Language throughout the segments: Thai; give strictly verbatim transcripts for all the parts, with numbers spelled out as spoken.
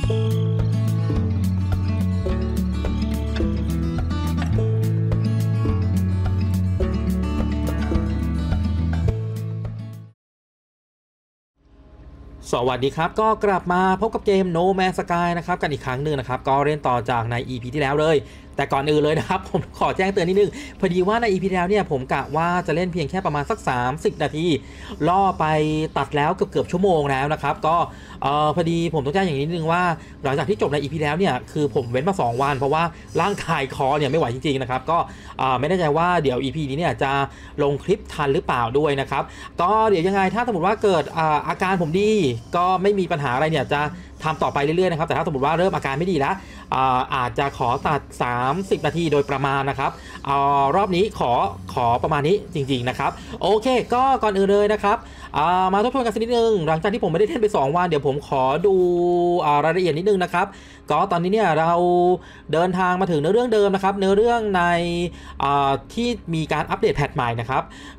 สวัสดีครับก็กลับมาพบกับเกม No Man's Sky นะครับกันอีกครั้งหนึ่งนะครับก็เล่นต่อจากใน อี พี ที่แล้วเลยแต่ก่อนอื่นเลยนะครับผมขอแจ้งเตือนนิดนึงพอดีว่าใน อี พี ที่แล้วเนี่ยผมกะว่าจะเล่นเพียงแค่ประมาณสักสามสิบนาทีล่อไปตัดแล้วเกือบเกือบชั่วโมงแล้วนะครับก็เอ่อพอดีผมต้องแจ้งอย่างนี้นิดนึงว่าหลังจากที่จบใน อี พี แล้วเนี่ยคือผมเว้นมาสองวันเพราะว่าร่างกายคอเนี่ยไม่ไหวจริงๆนะครับก็ไม่แน่ใจว่าเดี๋ยว อี พี นี้เนี่ยจะลงคลิปทันหรือเปล่าด้วยนะครับก็เดี๋ยวยังไงถ้าสมมติว่าเกิดอาการผมดีก็ไม่มีปัญหาอะไรเนี่ยจะทำต่อไปเรื่อยๆนะครับแต่ถ้าสมมติว่าเริ่มอาการไม่ดีแล้วอาจจะขอตัดสามสิบนาทีโดยประมาณนะครับเอารอบนี้ขอขอประมาณนี้จริงๆนะครับโอเคก็ก่อนอื่นเลยนะครับมาทบทวนกันสักนิดนึงหลังจากที่ผมไม่ได้เล่นไปสองวันเดี๋ยวผมขอดูรายละเอียดนิดนึงนะครับก็ตอนนี้เนี่ยเราเดินทางมาถึงเนื้อเรื่องเดิมนะครับเนื้อเรื่องในที่มีการอัปเดตแพทใหม่นะครับ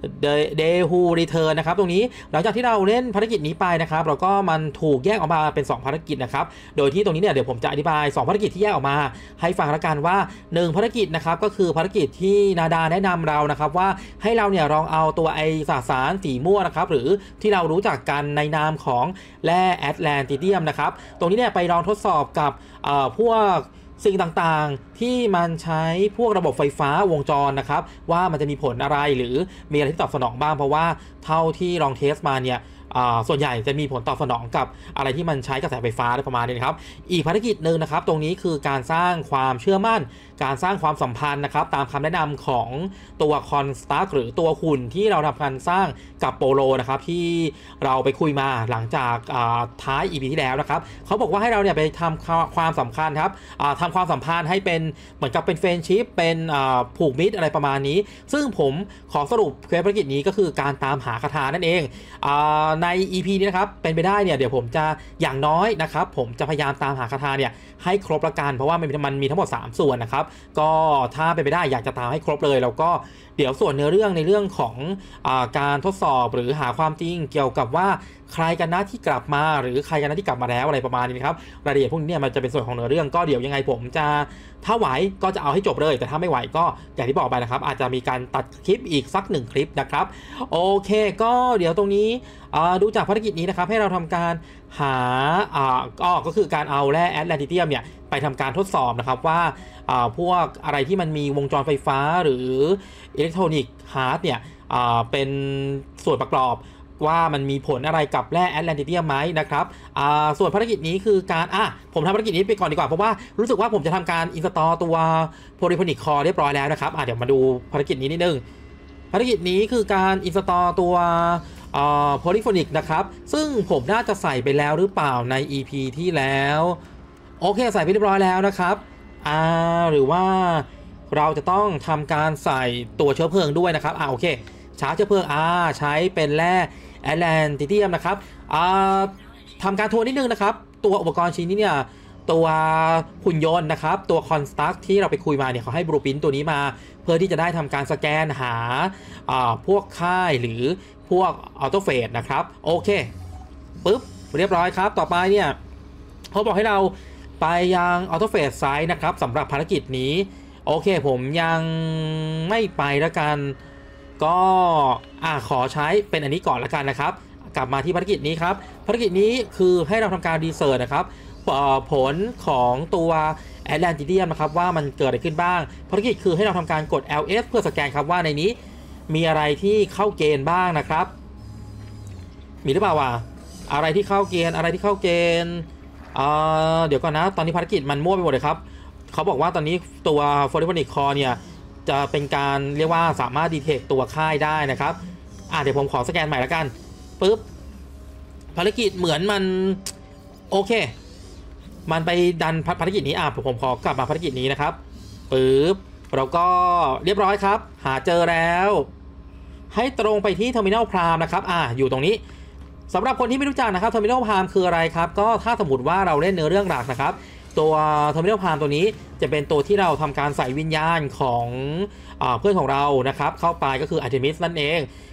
Day Who Return นะครับตรงนี้หลังจากที่เราเล่นภารกิจนี้ไปนะครับเราก็มันถูกแยกออกมาเป็นสองภารกิจนะครับโดยที่ตรงนี้เนี่ยเดี๋ยวผมจะอธิบายสองภารกิจที่แยกออกมาให้ฟังละกันว่าหนึ่งภารกิจนะครับก็คือภารกิจที่นาดาแนะนำเรานะครับว่าให้เราเนี่ยลองเอาตัวไอสสารสีม่วงนะครับหรือที่เรารู้จักกันในนามของแร่แอตแลนติเดียมนะครับตรงนี้เนี่ยไปลองทดสอบกับพวกสิ่งต่างๆที่มันใช้พวกระบบไฟฟ้าวงจรนะครับว่ามันจะมีผลอะไรหรือมีอะไรที่ตอบสนองบ้างเพราะว่าเท่าที่ลองเทสมาเนี่ยส่วนใหญ่จะมีผลตอบสนองกับอะไรที่มันใช้กระแสไฟฟ้าได้ประมาณนี้นะครับอีกภารกิจหนึ่งนะครับตรงนี้คือการสร้างความเชื่อมั่นการสร้างความสัมพันธ์นะครับตามคำแนะนำของตัวคอนสตาร์หรือตัวหุ่นที่เราทำการสร้างกับโปโลนะครับที่เราไปคุยมาหลังจากท้าย อี พี ที่แล้วนะครับเขาบอกว่าให้เราเนี่ยไปทำความสำคัญครับทำความสัมพันธ์ให้เป็นเหมือนกับเป็นเฟรนชิพเป็นผูกมิตรอะไรประมาณนี้ซึ่งผมขอสรุปเควสภารกิจนี้ก็คือการตามหาคาถานั่นเองใน อี พี นี้นะครับเป็นไปได้เนี่ยเดี๋ยวผมจะอย่างน้อยนะครับผมจะพยายามตามหาคาถาเนี่ยให้ครบละกันเพราะว่ามันมันมีทั้งหมดสามส่วนนะครับก็ถ้าเป็นไปได้อยากจะตามให้ครบเลยแล้วก็เดี๋ยวส่วนเนื้อเรื่องในเรื่องของอาการทดสอบหรือหาความจริงเกี่ยวกับว่าใครกันนะที่กลับมาหรือใครกันนะที่กลับมาแล้วอะไรประมาณนี้นะครับรายละเอียดพวกนี้เนี่ยมันจะเป็นส่วนของเนื้อเรื่องก็เดี๋ยวยังไงผมจะถ้าไหวก็จะเอาให้จบเลยแต่ถ้าไม่ไหวก็อย่างที่บอกไปนะครับอาจจะมีการตัดคลิปอีกสักหนึ่งคลิปนะครับโอเคก็เดี๋ยวตรงนี้ดูจากภารกิจนี้นะครับให้เราทำการหาอ่าก็ก็คือการเอาแร่แอตแลนติเดียมเนี่ยไปทำการทดสอบนะครับว่าพวกอะไรที่มันมีวงจรไฟฟ้าหรืออิเล็กทรอนิกส์ฮาร์ดเนี่ยเป็นส่วนประกอบว่ามันมีผลอะไรกับแร่แอตแลนติเดียมไหมนะครับส่วนภารกิจนี้คือการอ่ะผมทำภารกิจนี้ไปก่อนดีกว่าเพราะว่ารู้สึกว่าผมจะทำการอินสตอลตัวโพลีโฟนิกคอร์เรียบร้อยแล้วนะครับเดี๋ยวมาดูภารกิจนี้นิดนึงภารกิจนี้คือการอินสตอลตัวโพลีโฟนิกนะครับซึ่งผมน่าจะใส่ไปแล้วหรือเปล่าใน อี พี ที่แล้วโอเคใส่ไปเรียบร้อยแล้วนะครับอ่าหรือว่าเราจะต้องทำการใส่ตัวเชื้อเพลิงด้วยนะครับอ่าโอเคชาร์จเชื้อเพลิงอ่าใช้เป็นแร่แอตแลนติเดียมนะครับอ่าทำการทวนนิดนึงนะครับตัวอุปกรณ์ชิ้นนี้เนี่ยตัวหุ่นยนต์นะครับตัวคอนสตรักที่เราไปคุยมาเนี่ยเขาให้บลูพรินท์ตัวนี้มาเพื่อที่จะได้ทำการสแกนหาพวกค่ายหรือพวกออโต้เฟสนะครับโอเคปึ๊บเรียบร้อยครับต่อไปเนี่ยเขาบอกให้เราไปยังออโต้เฟสไซต์นะครับสำหรับภารกิจนี้โอเคผมยังไม่ไปแล้วกันก็อ่าขอใช้เป็นอันนี้ก่อนละกันนะครับกลับมาที่ภารกิจนี้ครับภารกิจนี้คือให้เราทำการรีเสิร์ชนะครับผลของตัวแอตแลนติเดียมนะครับว่ามันเกิดอะไรขึ้นบ้างภารกิจคือให้เราทำการกด แอล เอส เพื่อสแกนครับว่าในนี้มีอะไรที่เข้าเกณฑ์บ้างนะครับมีหรือเปล่าวะอะไรที่เข้าเกณฑ์อะไรที่เข้าเกณฑ์เอ่อเดี๋ยวก่อนนะตอนนี้ภารกิจมันมั่วไปหมดเลยครับเขาบอกว่าตอนนี้ตัวโฟลิโฟนิกคอร์เนี่ยจะเป็นการเรียกว่าสามารถดีเทคตัวค่ายได้นะครับอ่ะเดี๋ยวผมขอสแกนใหม่แล้วกันปึ๊บภารกิจเหมือนมันโอเคมันไปดันภารกิจนี้อ่ะผมขอกลับมาภารกิจนี้นะครับปึ๊บเราก็เรียบร้อยครับหาเจอแล้วให้ตรงไปที่เทอร์มินอลพรามนะครับอ่ะอยู่ตรงนี้สำหรับคนที่ไม่รู้จักนะครับเทอร์มินอลพรามคืออะไรครับก็ถ้าสมมติว่าเราเล่นเนื้อเรื่องหลักนะครับตัวเทอร์มินอลพรามตัวนี้จะเป็นตัวที่เราทำการใส่วิญญาณของเอ่อเพื่อนของเรานะครับเข้าไปก็คืออาร์เทมิสนั่นเอง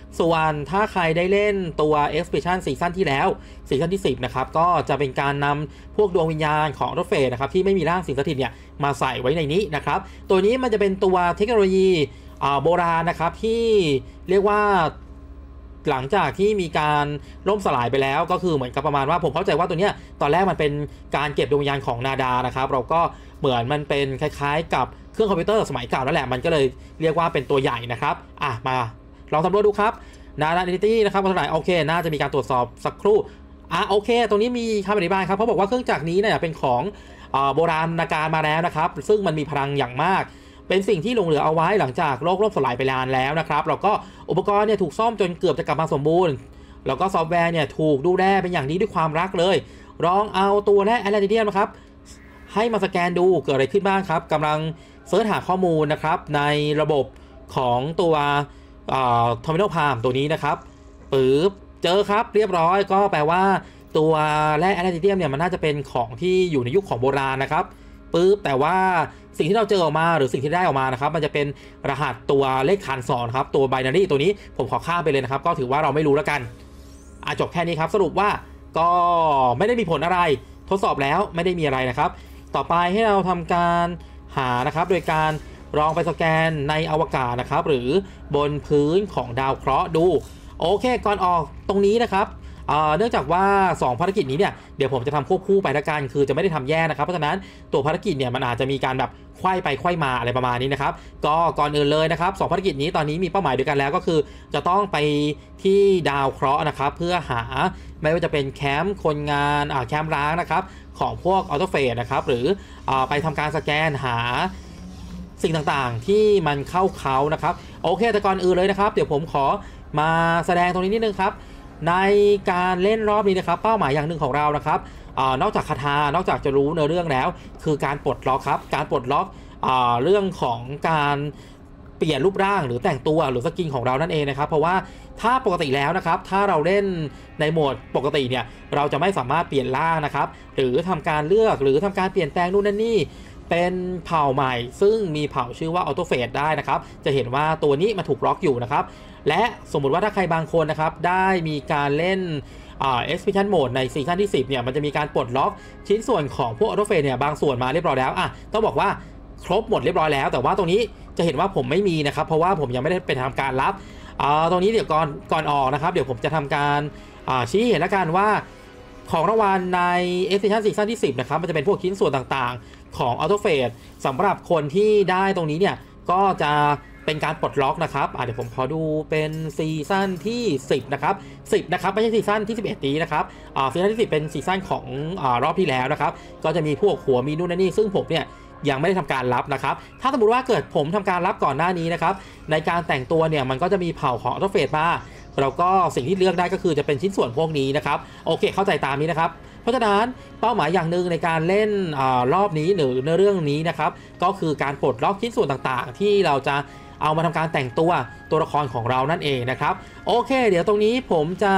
ส่วนถ้าใครได้เล่นตัว Expedition ซีซั่นที่แล้วซีซั่นที่สิบนะครับก็จะเป็นการนำพวกดวงวิญญาณของรถเฟสนะครับที่ไม่มีร่างสิงสถิตเนี่ยมาใส่ไว้ในนี้นะครับตัวนี้มันจะเป็นตัวเทคโนโลยีโบราณนะครับที่เรียกว่าหลังจากที่มีการล่มสลายไปแล้วก็คือเหมือนกับประมาณว่าผมเข้าใจว่าตัวเนี้ยตอนแรกมันเป็นการเก็บดวงวิญญาณของนาดานะครับเราก็เหมือนมันเป็นคล้ายๆกับเครื่องคอมพิวเตอร์สมัยเก่านั่นแหละมันก็เลยเรียกว่าเป็นตัวใหญ่นะครับอ่ะมาลองสำรวจดูครับนาดาเดนิตี้นะครับเท่าไหร่โอเคน่าจะมีการตรวจสอบสักครู่อ่ะโอเคตรงนี้มีคำอธิบายครับเขาบอกว่าเครื่องจักรนี้เนี่ยเป็นของโบราณการมาแล้วนะครับซึ่งมันมีพลังอย่างมากเป็นสิ่งที่หลงเหลือเอาไว้หลังจากโลกล่มสลายไปนานแล้วนะครับแล้วก็อุปกรณ์เนี่ยถูกซ่อมจนเกือบจะกลับมาสมบูรณ์แล้วก็ซอฟต์แวร์เนี่ยถูกดูแลเป็นอย่างดีด้วยความรักเลยลองเอาตัวแร่แอตแลนติเดียมนะครับให้มาสแกนดูเกิดอะไรขึ้นบ้างครับกำลังเสิร์ชหาข้อมูลนะครับในระบบของตัวเทอร์มินอลพาร์มตัวนี้นะครับปึ๊บเจอครับเรียบร้อยก็แปลว่าตัวแร่แอตแลนติเดียมเนี่ยมันน่าจะเป็นของที่อยู่ในยุคของโบราณนะครับปึ๊บแต่ว่าสิ่งที่เราเจอออกมาหรือสิ่งที่ได้ออกมานะครับมันจะเป็นรหัสตัวเลขฐานสองครับตัวไบนารีตัวนี้ผมขอข้ามไปเลยนะครับก็ถือว่าเราไม่รู้แล้วกันอ่ะจบแค่นี้ครับสรุปว่าก็ไม่ได้มีผลอะไรทดสอบแล้วไม่ได้มีอะไรนะครับต่อไปให้เราทำการหานะครับโดยการลองไปสแกนในอวกาศนะครับหรือบนพื้นของดาวเคราะห์ดูโอเคก่อนออกตรงนี้นะครับเนื่องจากว่าสองภารกิจนี้เนี่ยเดี๋ยวผมจะทำควบคู่ไปละกันคือจะไม่ได้ทำแยกนะครับเพราะฉะนั้นตัวภารกิจเนี่ยมันอาจจะมีการแบบไขว้ไปไขว้มาอะไรประมาณนี้นะครับก็ก่อนอื่นเลยนะครับสองภารกิจนี้ตอนนี้มีเป้าหมายเดียวกันแล้วก็คือจะต้องไปที่ดาวเคราะห์นะครับเพื่อหาไม่ว่าจะเป็นแคมป์คนงานแคมป์ร้างนะครับของพวกออโตเฟสนะครับหรือไปทำการสแกนหาสิ่งต่างๆที่มันเข้าเขานะครับโอเคแต่ก่อนอื่นเลยนะครับเดี๋ยวผมขอมาแสดงตรงนี้นิดนึงครับในการเล่นรอบนี้นะครับเป้าหมายอย่างหนึ่งของเรานะครับอานอกจากคาถานอกจากจะรู้เนื้อเรื่องแล้วคือการปลดล็อกครับการปลดล็อกเรื่องของการเปลี่ยนรูปร่างหรือแต่งตัวหรือสกินของเรานั่นเองนะครับเพราะว่าถ้าปกติแล้วนะครับถ้าเราเล่นในโหมดปกติเนี่ยเราจะไม่สามารถเปลี่ยนร่างนะครับหรือทำการเลือกหรือทำการเปลี่ยนแปลงนู่นนั่นนี่เป็นเผ่าใหม่ซึ่งมีเผ่าชื่อว่าออโตเฟสได้นะครับจะเห็นว่าตัวนี้มันถูกล็อกอยู่นะครับและสมมุติว่าถ้าใครบางคนนะครับได้มีการเล่นอ่า Expedition Mode ในซีซั่นที่สิบเนี่ยมันจะมีการปลดล็อกชิ้นส่วนของพวกออโตเฟสเนี่ยบางส่วนมาเรียบร้อยแล้วอ่ะต้องบอกว่าครบหมดเรียบร้อยแล้วแต่ว่าตรงนี้จะเห็นว่าผมไม่มีนะครับเพราะว่าผมยังไม่ได้เป็นทำการรับอ่าตรงนี้เดี๋ยวก่อนก่อนออกนะครับเดี๋ยวผมจะทำการอ่าชี้เห็นแล้วกันว่าของรางวัลใน Expedition ซีซั่นที่สิบนะครับมันจะเป็นพวกชิ้นส่วนต่างๆของออโตเฟสสำหรับคนที่ได้ตรงนี้เนี่ยก็จะเป็นการปลดล็อกนะครับเดี๋ยวผมขอดูเป็นซีซั่นที่สิบนะครับสิบนะครับไม่ใช่ซีซั่นที่สิบเอ็ดนี้นะครับซีซั่นที่สิบเป็นซีซั่นของอรอบที่แล้วนะครับก็จะมีพวกหัวมีนู่นนี่ซึ่งผมเนี่ยยังไม่ได้ทำการรับนะครับถ้าสมมติว่าเกิดผมทำการรับก่อนหน้านี้นะครับในการแต่งตัวเนี่ยมันก็จะมีเผ่าของออโตเฟสมาแล้วก็สิ่งที่เลือกได้ก็คือจะเป็นชิ้นส่วนพวกนี้นะครับโอเคเข้าใจตามนี้นะครับเพราะฉะนั้นเป้าหมายอย่างหนึ่งในการเล่นอรอบนี้หรือในเรื่องนี้นะครับก็คือการปลดล็อกชิ้นส่วนต่างๆที่เราจะเอามาทำการแต่งตัวตัวละครของเรานั่นเองนะครับโอเคเดี๋ยวตรงนี้ผมจะ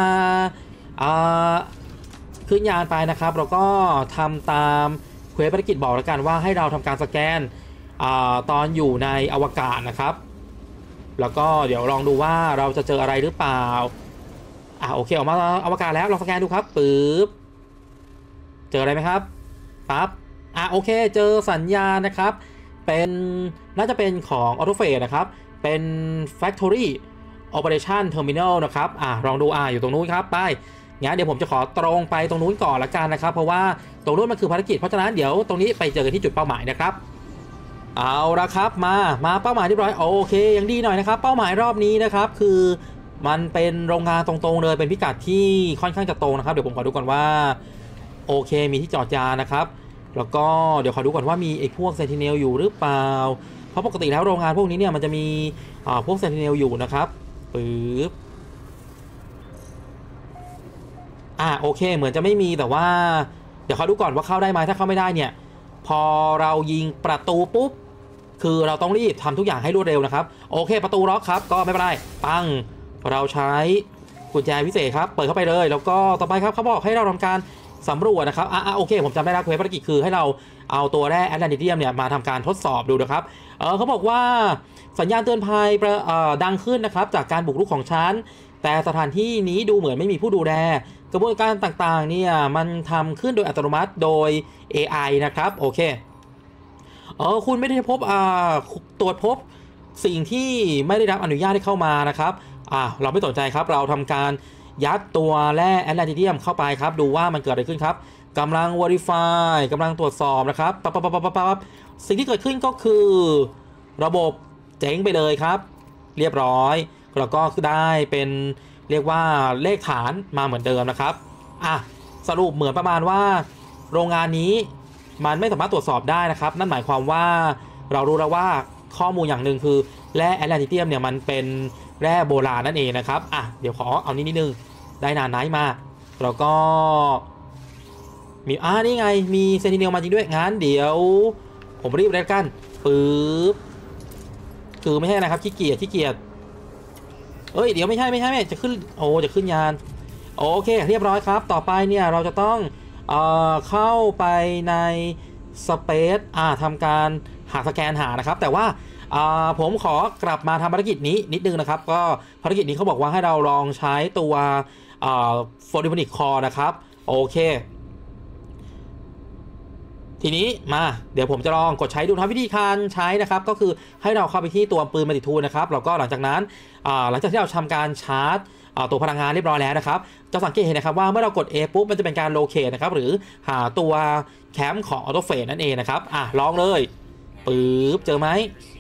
ขึ้นยานไปนะครับแล้วก็ทำตามเควสภารกิจบอกแล้วกันว่าให้เราทำการสแกนอตอนอยู่ในอวกาศนะครับแล้วก็เดี๋ยวลองดูว่าเราจะเจออะไรหรือเปล่าอ่าโอเคออกมาอวกาศแล้วลองสแกนดูครับปึ๊บเจออะไรไหมครับปั๊บอ่าโอเคเจอสัญญาณนะครับเป็นน่าจะเป็นของ Autophase นะครับเป็น Factory Operation Terminal นะครับอ่าลองดูอ่าอยู่ตรงนู้นครับไปงั้นเดี๋ยวผมจะขอตรงไปตรงนู้นก่อนละกันนะครับเพราะว่าตรงนู้นมันคือภารกิจเพราะฉะนั้นเดี๋ยวตรงนี้ไปเจอกันที่จุดเป้าหมายนะครับเอาละครับมามาเป้าหมายเรียบร้อยโอเคยังดีหน่อยนะครับเป้าหมายรอบนี้นะครับคือมันเป็นโรงงานตรงๆเลยเป็นพิกัดที่ค่อนข้างจะตรงนะครับเดี๋ยวผมขอดูก่อนว่าโอเคมีที่จอดยานะครับแล้วก็เดี๋ยวขอดูก่อนว่ามีไอ้พวกเซนติเนลอยู่หรือเปล่าเพราะปกติแล้วโรงงานพวกนี้เนี่ยมันจะมีอ่าพวกเซนติเนลอยู่นะครับปึ๊บอ่าโอเคเหมือนจะไม่มีแต่ว่าเดี๋ยวเขาดูก่อนว่าเข้าได้ไหมถ้าเข้าไม่ได้เนี่ยพอเรายิงประตูปุ๊บคือเราต้องรีบทำทุกอย่างให้รวดเร็วนะครับโอเคประตูล็อกครับก็ไม่เป็นไรปังเราใช้กุญแจพิเศษครับเปิดเข้าไปเลยแล้วก็ต่อไปครับเขาบอกให้เราทำการสำรวจนะครับอ่ะโอเคผมจำได้แล้วเควสภารกิจคือให้เราเอาตัวแร่แอตแลนติเดียมเนี่ยมาทำการทดสอบดูนะครับเออเขาบอกว่าสัญญาณเตือนภัยดังขึ้นนะครับจากการบุกรุกของฉันแต่สถานที่นี้ดูเหมือนไม่มีผู้ดูแลกระบวนการต่างๆเนี่ยมันทำขึ้นโดยอัตโนมัติโดย เอ ไอ นะครับโอเคเออคุณไม่ได้พบอ่าตรวจพบสิ่งที่ไม่ได้รับอนุญาตให้เข้ามานะครับอ่าเราไม่สนใจครับเราทำการยัดตัวแร่แอตแลนติเดียมเข้าไปครับดูว่ามันเกิดอะไรขึ้นครับกำลัง verify กำลังตรวจสอบนะครับปั๊บปั๊บปั๊บปั๊บปั๊บสิ่งที่เกิดขึ้นก็คือระบบเจ๊งไปเลยครับเรียบร้อยแล้วก็ได้เป็นเรียกว่าเลขฐานมาเหมือนเดิมนะครับอ่ะสรุปเหมือนประมาณว่าโรงงานนี้มันไม่สามารถตรวจสอบได้นะครับนั่นหมายความว่าเรารู้แล้วว่าข้อมูลอย่างหนึ่งคือแร่แอตแลนติเดียมเนี่ยมันเป็นแร่โบราณนั่นเองนะครับอ่ะเดี๋ยวขอเอานี้นิดนึงได้นานไนท์มาแล้วก็มีอ่านี่ไงมีเซนติเนลมาจริงด้วยงั้นเดี๋ยวผมรีบเล่นกันปึ๊บคือไม่ใช่นะครับขี้เกียจขี้เกียจเอ้ยเดี๋ยวไม่ใช่ไม่ใช่ไม่จะขึ้นโอ้จะขึ้นยานโอเคเรียบร้อยครับต่อไปเนี่ยเราจะต้องเอ่อเข้าไปในสเปซอ่าทำการหาสแกนหานะครับแต่ว่าผมขอกลับมาทำภารกิจนี้นิดนึงนะครับก็ภารกิจนี้เขาบอกว่าให้เราลองใช้ตัวโฟลิโพนิกคอร์นะครับโอเคทีนี้มาเดี๋ยวผมจะลองกดใช้ดูนะวิธีการใช้นะครับก็คือให้เราเข้าไปที่ตัวปืนมัลติทูลนะครับแล้วก็หลังจากนั้นหลังจากที่เราทำการชาร์จตัวพลังงานเรียบร้อยแล้วนะครับจะสังเกตเห็นนะครับว่าเมื่อเรากด A ปุ๊บมันจะเป็นการโลเคทนะครับหรือหาตัวแคมป์ของออโตเฟสนั่นเองนะครับอ่ะลองเลยปึ๊บเจอไหม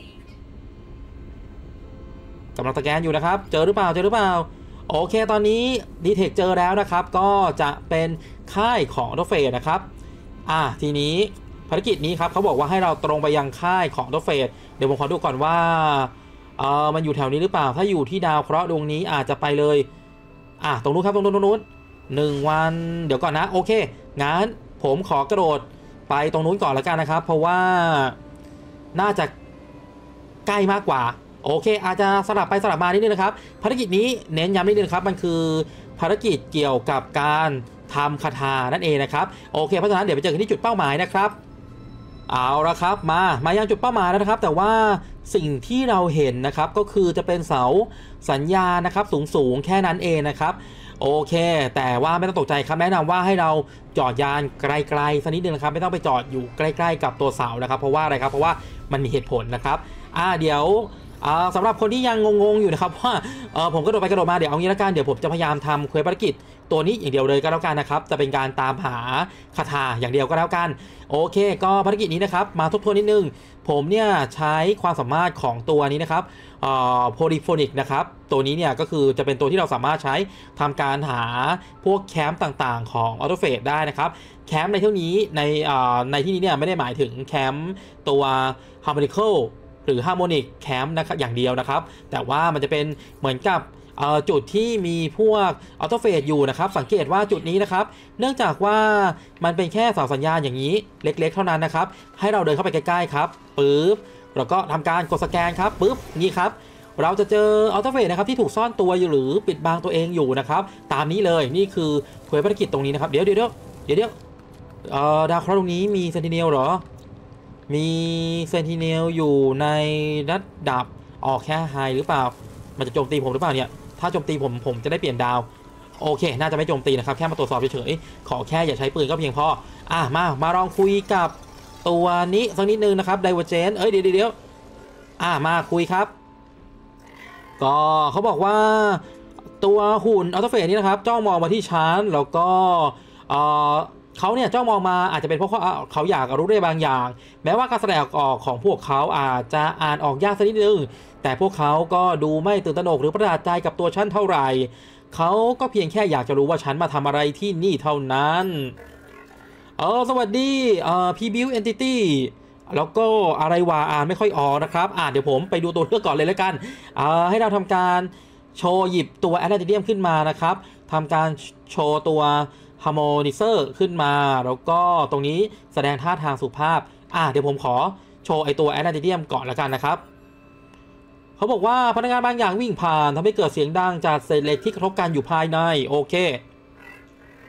กำลังสแกนอยู่นะครับเจอหรือเปล่าเจอหรือเปล่าโอเคตอนนี้ดีเทคเจอแล้วนะครับก็จะเป็นค่ายของออโตเฟสนะครับอ่ะทีนี้ภารกิจนี้ครับเขาบอกว่าให้เราตรงไปยังค่ายของออโตเฟสเดี๋ยวผมขอดูก่อนว่าเออมันอยู่แถวนี้หรือเปล่าถ้าอยู่ที่ดาวเคราะห์ดวงนี้อาจจะไปเลยอ่ะตรงนู้นครับตรงนู้นตรงนู้นหนึ่งวันเดี๋ยวก่อนนะโอเคงั้นผมขอกระโดดไปตรงนู้นก่อนแล้วกันนะครับเพราะว่าน่าจะใกล้มากกว่าโอเคอาจจะสลับไปสลับมานิดนึงนะครับภารกิจนี้เน้นย้ำนิดนึงครับมันคือภารกิจเกี่ยวกับการทำคาถานั่นเองนะครับโอเคเพราะฉะนั้นเดี๋ยวไปเจอกันที่จุดเป้าหมายนะครับเอาละครับมามายังจุดเป้าหมายแล้วนะครับแต่ว่าสิ่งที่เราเห็นนะครับก็คือจะเป็นเสาสัญญาณนะครับสูงๆแค่นั้นเองนะครับโอเคแต่ว่าไม่ต้องตกใจครับแนะนำว่าให้เราจอดยานไกลๆสักนิดนึงนะครับไม่ต้องไปจอดอยู่ใกล้ๆกับตัวเสานะครับเพราะว่าอะไรครับเพราะว่ามันมีเหตุผลนะครับอ่าเดี๋ยวสำหรับคนที่ยังงงๆอยู่นะครับว่าผมกระโดดไปกระโดดมาเดี๋ยวเอางี้ละกันเดี๋ยวผมจะพยายามทำเควสภารกิจตัวนี้อย่างเดียวเลยก็แล้วกันนะครับจะเป็นการตามหาคาถาอย่างเดียวก็แล้วกันโอเคก็ภารกิจนี้นะครับมาทบทวนนิดนึงผมเนี่ยใช้ความสามารถของตัวนี้นะครับโพลีโฟนิกนะครับตัวนี้เนี่ยก็คือจะเป็นตัวที่เราสามารถใช้ทำการหาพวกแคมป์ต่างๆของออโตเฟสได้นะครับแคมป์ในที่นี้ในในที่นี้เนี่ยไม่ได้หมายถึงแคมป์ตัวฮาร์โมนิคอลหรือ Harmonic Camp นะครับอย่างเดียวนะครับแต่ว่ามันจะเป็นเหมือนกับจุดที่มีพวกออโตเฟสอยู่นะครับสังเกตว่าจุดนี้นะครับเนื่องจากว่ามันเป็นแค่เสาสัญญาณอย่างนี้เล็กๆเท่านั้นนะครับให้เราเดินเข้าไปใกล้ๆครับปึ๊บแล้วก็ทำการกดสแกนครับปึ๊บนี่ครับเราจะเจอออโตเฟสนะครับที่ถูกซ่อนตัวอยู่หรือปิดบังตัวเองอยู่นะครับตามนี้เลยนี่คือเควสภารกิจตรงนี้นะครับเดี๋ยวเดี๋ยวเดี๋ยวเดี๋ยวดาวเคราะห์ตรงนี้มีเซนติเนลเหรอมีเซนติเนลอยู่ในระดับออกแค่ไฮหรือเปล่ามันจะโจมตีผมหรือเปล่าเนี่ยถ้าโจมตีผมผมจะได้เปลี่ยนดาวโอเคน่าจะไม่โจมตีนะครับแค่มาตรวจสอบเฉยๆขอแค่อย่าใช้ปืนก็เพียงพออ่ะมามาลองคุยกับตัวนี้สักนิดนึงนะครับ Divergent เอ้ยเดี๋ยวเดี๋ยวอ่ะมาคุยครับก็เขาบอกว่าตัวหุ่นออโตเฟสนี้นะครับจ้องมองมาที่ฉันแล้วก็เอ่อเขาเนี่ยจ้องมองมาอาจจะเป็นเพราะเขาอยากรู้เรื่องบางอย่างแม้ว่าการแสดงออกของพวกเขาอาจจะอ่านออกยากสักนิดนึงแต่พวกเขาก็ดูไม่ตื่นตระหนกหรือประหลาดใจกับตัวฉันเท่าไหร่เขาก็เพียงแค่อยากจะรู้ว่าฉันมาทำอะไรที่นี่เท่านั้นเออสวัสดีเอ่อ P-Build Entity แล้วก็อะไรวะอ่านไม่ค่อยออกนะครับอ่าเดี๋ยวผมไปดูตัวเลือกก่อนเลยแล้วกันอ่าให้เราทำการโชว์หยิบตัวแอตแลนติเดียมขึ้นมานะครับทำการโชว์ตัวฮาร์โมนิเซอร์ขึ้นมาแล้วก็ตรงนี้แสดงท่าทางสุภาพอ่ะเดี๋ยวผมขอโชว์ไอตัวแอตแลนติเดียมก่อนละกันนะครับเขาบอกว่าพลังงานบางอย่างวิ่งผ่านทำให้เกิดเสียงดังจากเศษเหล็กที่กระทบกันอยู่ภายในโอเค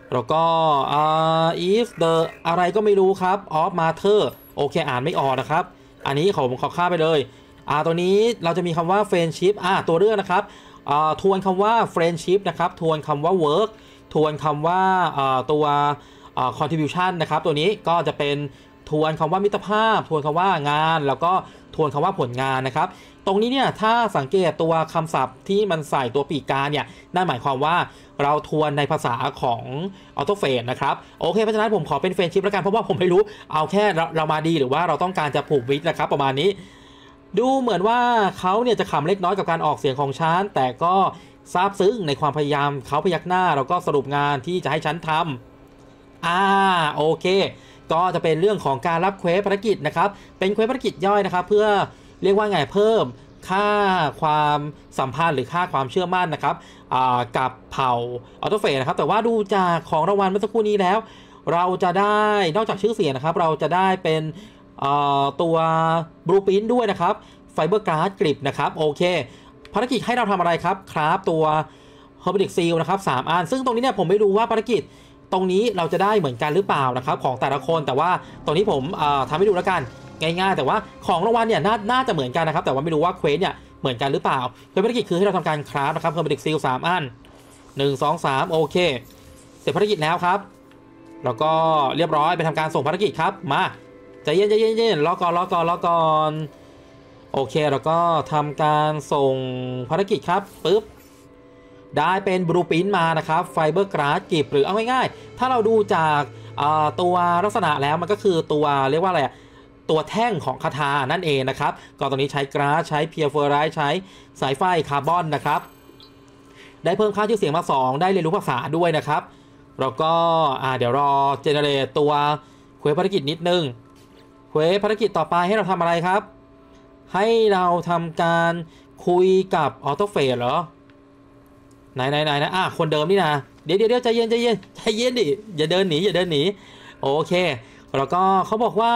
แล้วก็อ่า is the อะไรก็ไม่รู้ครับ of matter โอเคอ่านไม่ออกนะครับอันนี้ผมขอข้ามไปเลยอ่าตัวนี้เราจะมีคำว่า friendship อ่าตัวเรื่องนะครับอ่าทวนคำว่า friendship นะครับทวนคำว่า work ทวนคำว่าอ่าตัวอ่า contribution นะครับตัวนี้ก็จะเป็นทวนคำว่ามิตรภาพทวนคำว่างานแล้วก็ทวนคำว่าผลงานนะครับตรงนี้เนี่ยถ้าสังเกตตัวคำศัพท์ที่มันใส่ตัวปีกกาเนี่ยนั่นหมายความว่าเราทวนในภาษาของออโตเฟนนะครับโอเคเพราะฉะนั้นผมขอเป็นเฟรนชิพแล้วกันเพราะว่าผมไม่รู้เอาแค่เราเรามาดีหรือว่าเราต้องการจะผูกวิกนะครับประมาณนี้ดูเหมือนว่าเขาเนี่ยจะขำเล็กน้อยกับการออกเสียงของฉันแต่ก็ซาบซึ้งในความพยายามเขาพยักหน้าแล้วก็สรุปงานที่จะให้ฉันทำอ่าโอเคก็จะเป็นเรื่องของการรับเควสภารกิจนะครับเป็นเควสภารกิจย่อยนะครับเพื่อเรียกว่าไงเพิ่มค่าความสัมพันธ์หรือค่าความเชื่อมั่นนะครับกับเผ่าออโตเฟสนะครับแต่ว่าดูจากของรางวัลเมื่อสักครู่นี้แล้วเราจะได้นอกจากชื่อเสียงนะครับเราจะได้เป็นตัวบลูพรินท์ด้วยนะครับไฟเบอร์การ์ดกริปนะครับโอเคภารกิจให้เราทำอะไรครับครับตัวเฮอร์บิกซีลนะครับสามอันซึ่งตรงนี้เนี่ยผมไม่รู้ว่าภารกิจตรงนี้เราจะได้เหมือนกันหรือเปล่านะครับของแต่ละคนแต่ว่าตรงนี้ผมทำให้ดูแล้วกันง่ายๆแต่ว่าของรางวัลเนี่ยนาน่าจะเหมือนกันนะครับแต่ว่าไม่รู้ว่าเควสเนี่ยเหมือนกันหรือเปล่าเควสภารกิจคือให้เราทำการคราฟนะครับเพิ่มเป็นเด็กซีลสามอันหนึ่ง สอง สามโอเคเสร็จภารกิจแล้วครับแล้วก็เรียบร้อยไปทำการส่งภารกิจครับมาใจเย็นใจเย็นใจเย็นรอก่อนรอก่อนรอก่อนโอเคแล้วก็ทำการส่งภารกิจครับปึ๊บได้เป็นบลูพรินท์มานะครับไฟเบอร์กราสกิบหรือเอาง่ายๆถ้าเราดูจากตัวลักษณะแล้วมันก็คือตัวเรียกว่าอะไรตัวแท่งของคาถานั่นเองนะครับก็ตรงนี้ใช้กราสใช้เพียร์เฟอร์ไรท์ใช้สายไฟคาร์บอนนะครับได้เพิ่มค่าชื่อเสียงมาสองได้เรียนรู้ภาษาด้วยนะครับแล้วก็อ่าเดี๋ยวรอเจเนเรตตัวเควสภารกิจนิดนึงเควสภารกิจต่อไปให้เราทำอะไรครับให้เราทำการคุยกับออโตเฟสเหรอไหนไหนไหนนะอ่ะคนเดิมนี่นะเดี๋ยวเดี๋ยวใจเย็นใจเย็นใจเย็นดิอย่าเดินหนีอย่าเดินหนีโอเคแล้วก็เขาบอกว่า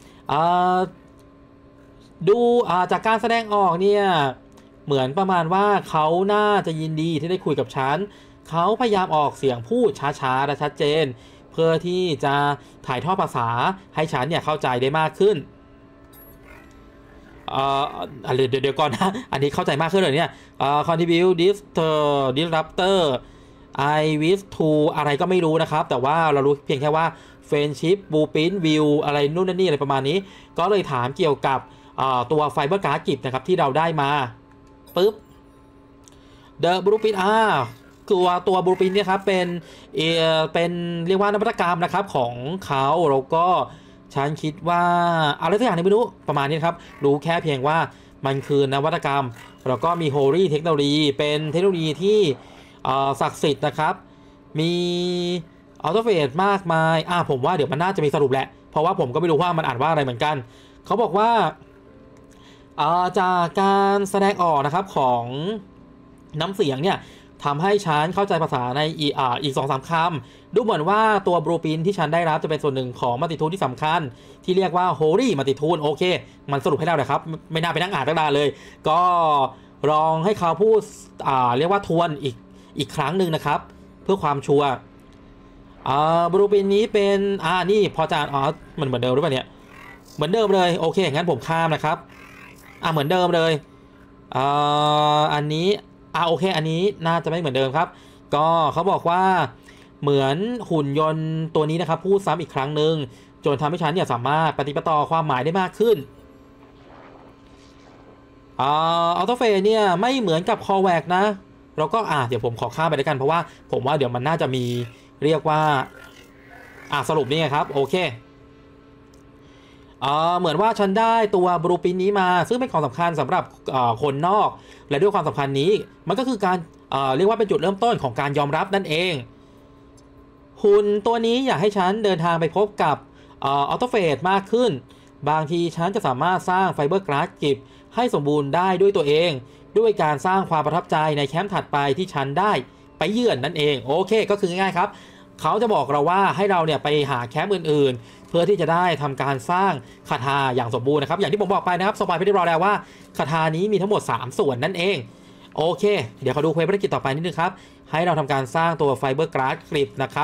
ดูจากการแสดงออกเนี่ยเหมือนประมาณว่าเขาน่าจะยินดีที่ได้คุยกับฉันเขาพยายามออกเสียงพูดช้าๆและชัดเจนเพื่อที่จะถ่ายทอดภาษาให้ฉันเนี่ยเข้าใจได้มากขึ้นเอ่อเดี๋ยวเดี๋ยวก่อนนะอันนี้เข้าใจมากขึ้นเลยเนี่ยเอ่อ contribute this disruptor I wish to อะไรก็ไม่รู้นะครับแต่ว่าเรารู้เพียงแค่ว่าเฟรนชิพบูปินวิวอะไรนู่นนี่อะไรประมาณนี้ก็เลยถามเกี่ยวกับตัวไฟเบอร์การ์ดกิบนะครับที่เราได้มาปึ๊บ The Blueprint อ่าตัวตัวบลูพรินท์เนี่ยครับเป็นเออเป็นเรียกว่านวัตกรรมนะครับของเขาแล้วก็ฉันคิดว่าอะไรสักอย่างนึงไม่รู้ประมาณนี้ครับรู้แค่เพียงว่ามันคือนวัตกรรมแล้วก็มี Holy เทคโนโลยีเป็นเทคโนโลยีที่ศักดิ์สิทธิ์นะครับมีออโตเฟสมากมายอ่าผมว่าเดี๋ยวมันน่าจะมีสรุปแหละเพราะว่าผมก็ไม่รู้ว่ามันอ่านว่าอะไรเหมือนกันเขาบอกว่าจากการแสดงออกนะครับของน้ำเสียงเนี่ยทำให้ฉันเข้าใจภาษาในอีอ่าอีก สองสาม คำดูเหมือนว่าตัวบลูพรินท์ที่ฉันได้รับจะเป็นส่วนหนึ่งของมัลติทูนที่สำคัญที่เรียกว่า Holy มัลติทูนโอเคมันสรุปให้เราเลยครับไม่น่าไปนั่งอ่านตั้งนานเลยก็ลองให้เขาพูดอ่าเรียกว่าทวนอีกอีกครั้งหนึ่งนะครับเพื่อความชัวร์อ่าบลูพรินท์นี้เป็นอ่านี่พอจะอ๋อมันเหมือนเดิมหรือเปล่าเนี่ยเหมือนเดิมเลยโอเคงั้นผมข้ามนะครับอ่าเหมือนเดิมเลยอ่าอันนี้อ่าโอเคอันนี้น่าจะไม่เหมือนเดิมครับก็เขาบอกว่าเหมือนหุ่นยนต์ตัวนี้นะครับพูดซ้ำอีกครั้งหนึ่งจนทำให้ฉันเนี่ยสามารถปฏิปต่อความหมายได้มากขึ้นอ่าออโตเฟสเนี่ยไม่เหมือนกับคอแวกนะแล้วก็อ่าเดี๋ยวผมขอข้ามไปด้วยกันเพราะว่าผมว่าเดี๋ยวมันน่าจะมีเรียกว่าอ่าสรุปนี่ครับโอเคอ่าเหมือนว่าฉันได้ตัวบลูพรินท์นี้มาซึ่งเป็นของสำคัญสำหรับคนนอกและด้วยความสำคัญนี้มันก็คือการเอ่อเรียกว่าเป็นจุดเริ่มต้นของการยอมรับนั่นเองหุ่นตัวนี้อยากให้ฉันเดินทางไปพบกับเออโตเฟสมากขึ้นบางทีฉันจะสามารถสร้างไฟเบอร์กราสกิบให้สมบูรณ์ได้ด้วยตัวเองด้วยการสร้างความประทับใจในแคมป์ถัดไปที่ฉันได้ไปเยือนนั่นเองโอเคก็คือง่ายๆครับเขาจะบอกเราว่าให้เราเนี่ยไปหาแคมป์อื่นๆเพื่อที่จะได้ทำการสร้างคาถาอย่างสมบูรณ์นะครับอย่างที่ผมบอกไปนะครับสปอยไปเรียบร้อยแล้วว่าคาถานี้มีทั้งหมดสามส่วนนั่นเองโอเคเดี๋ยวเขาดูเควสภารกิจต่อไปนิดนึงครับให้เราทำการสร้างตัวไฟเบอร์กราสกริปนะครับ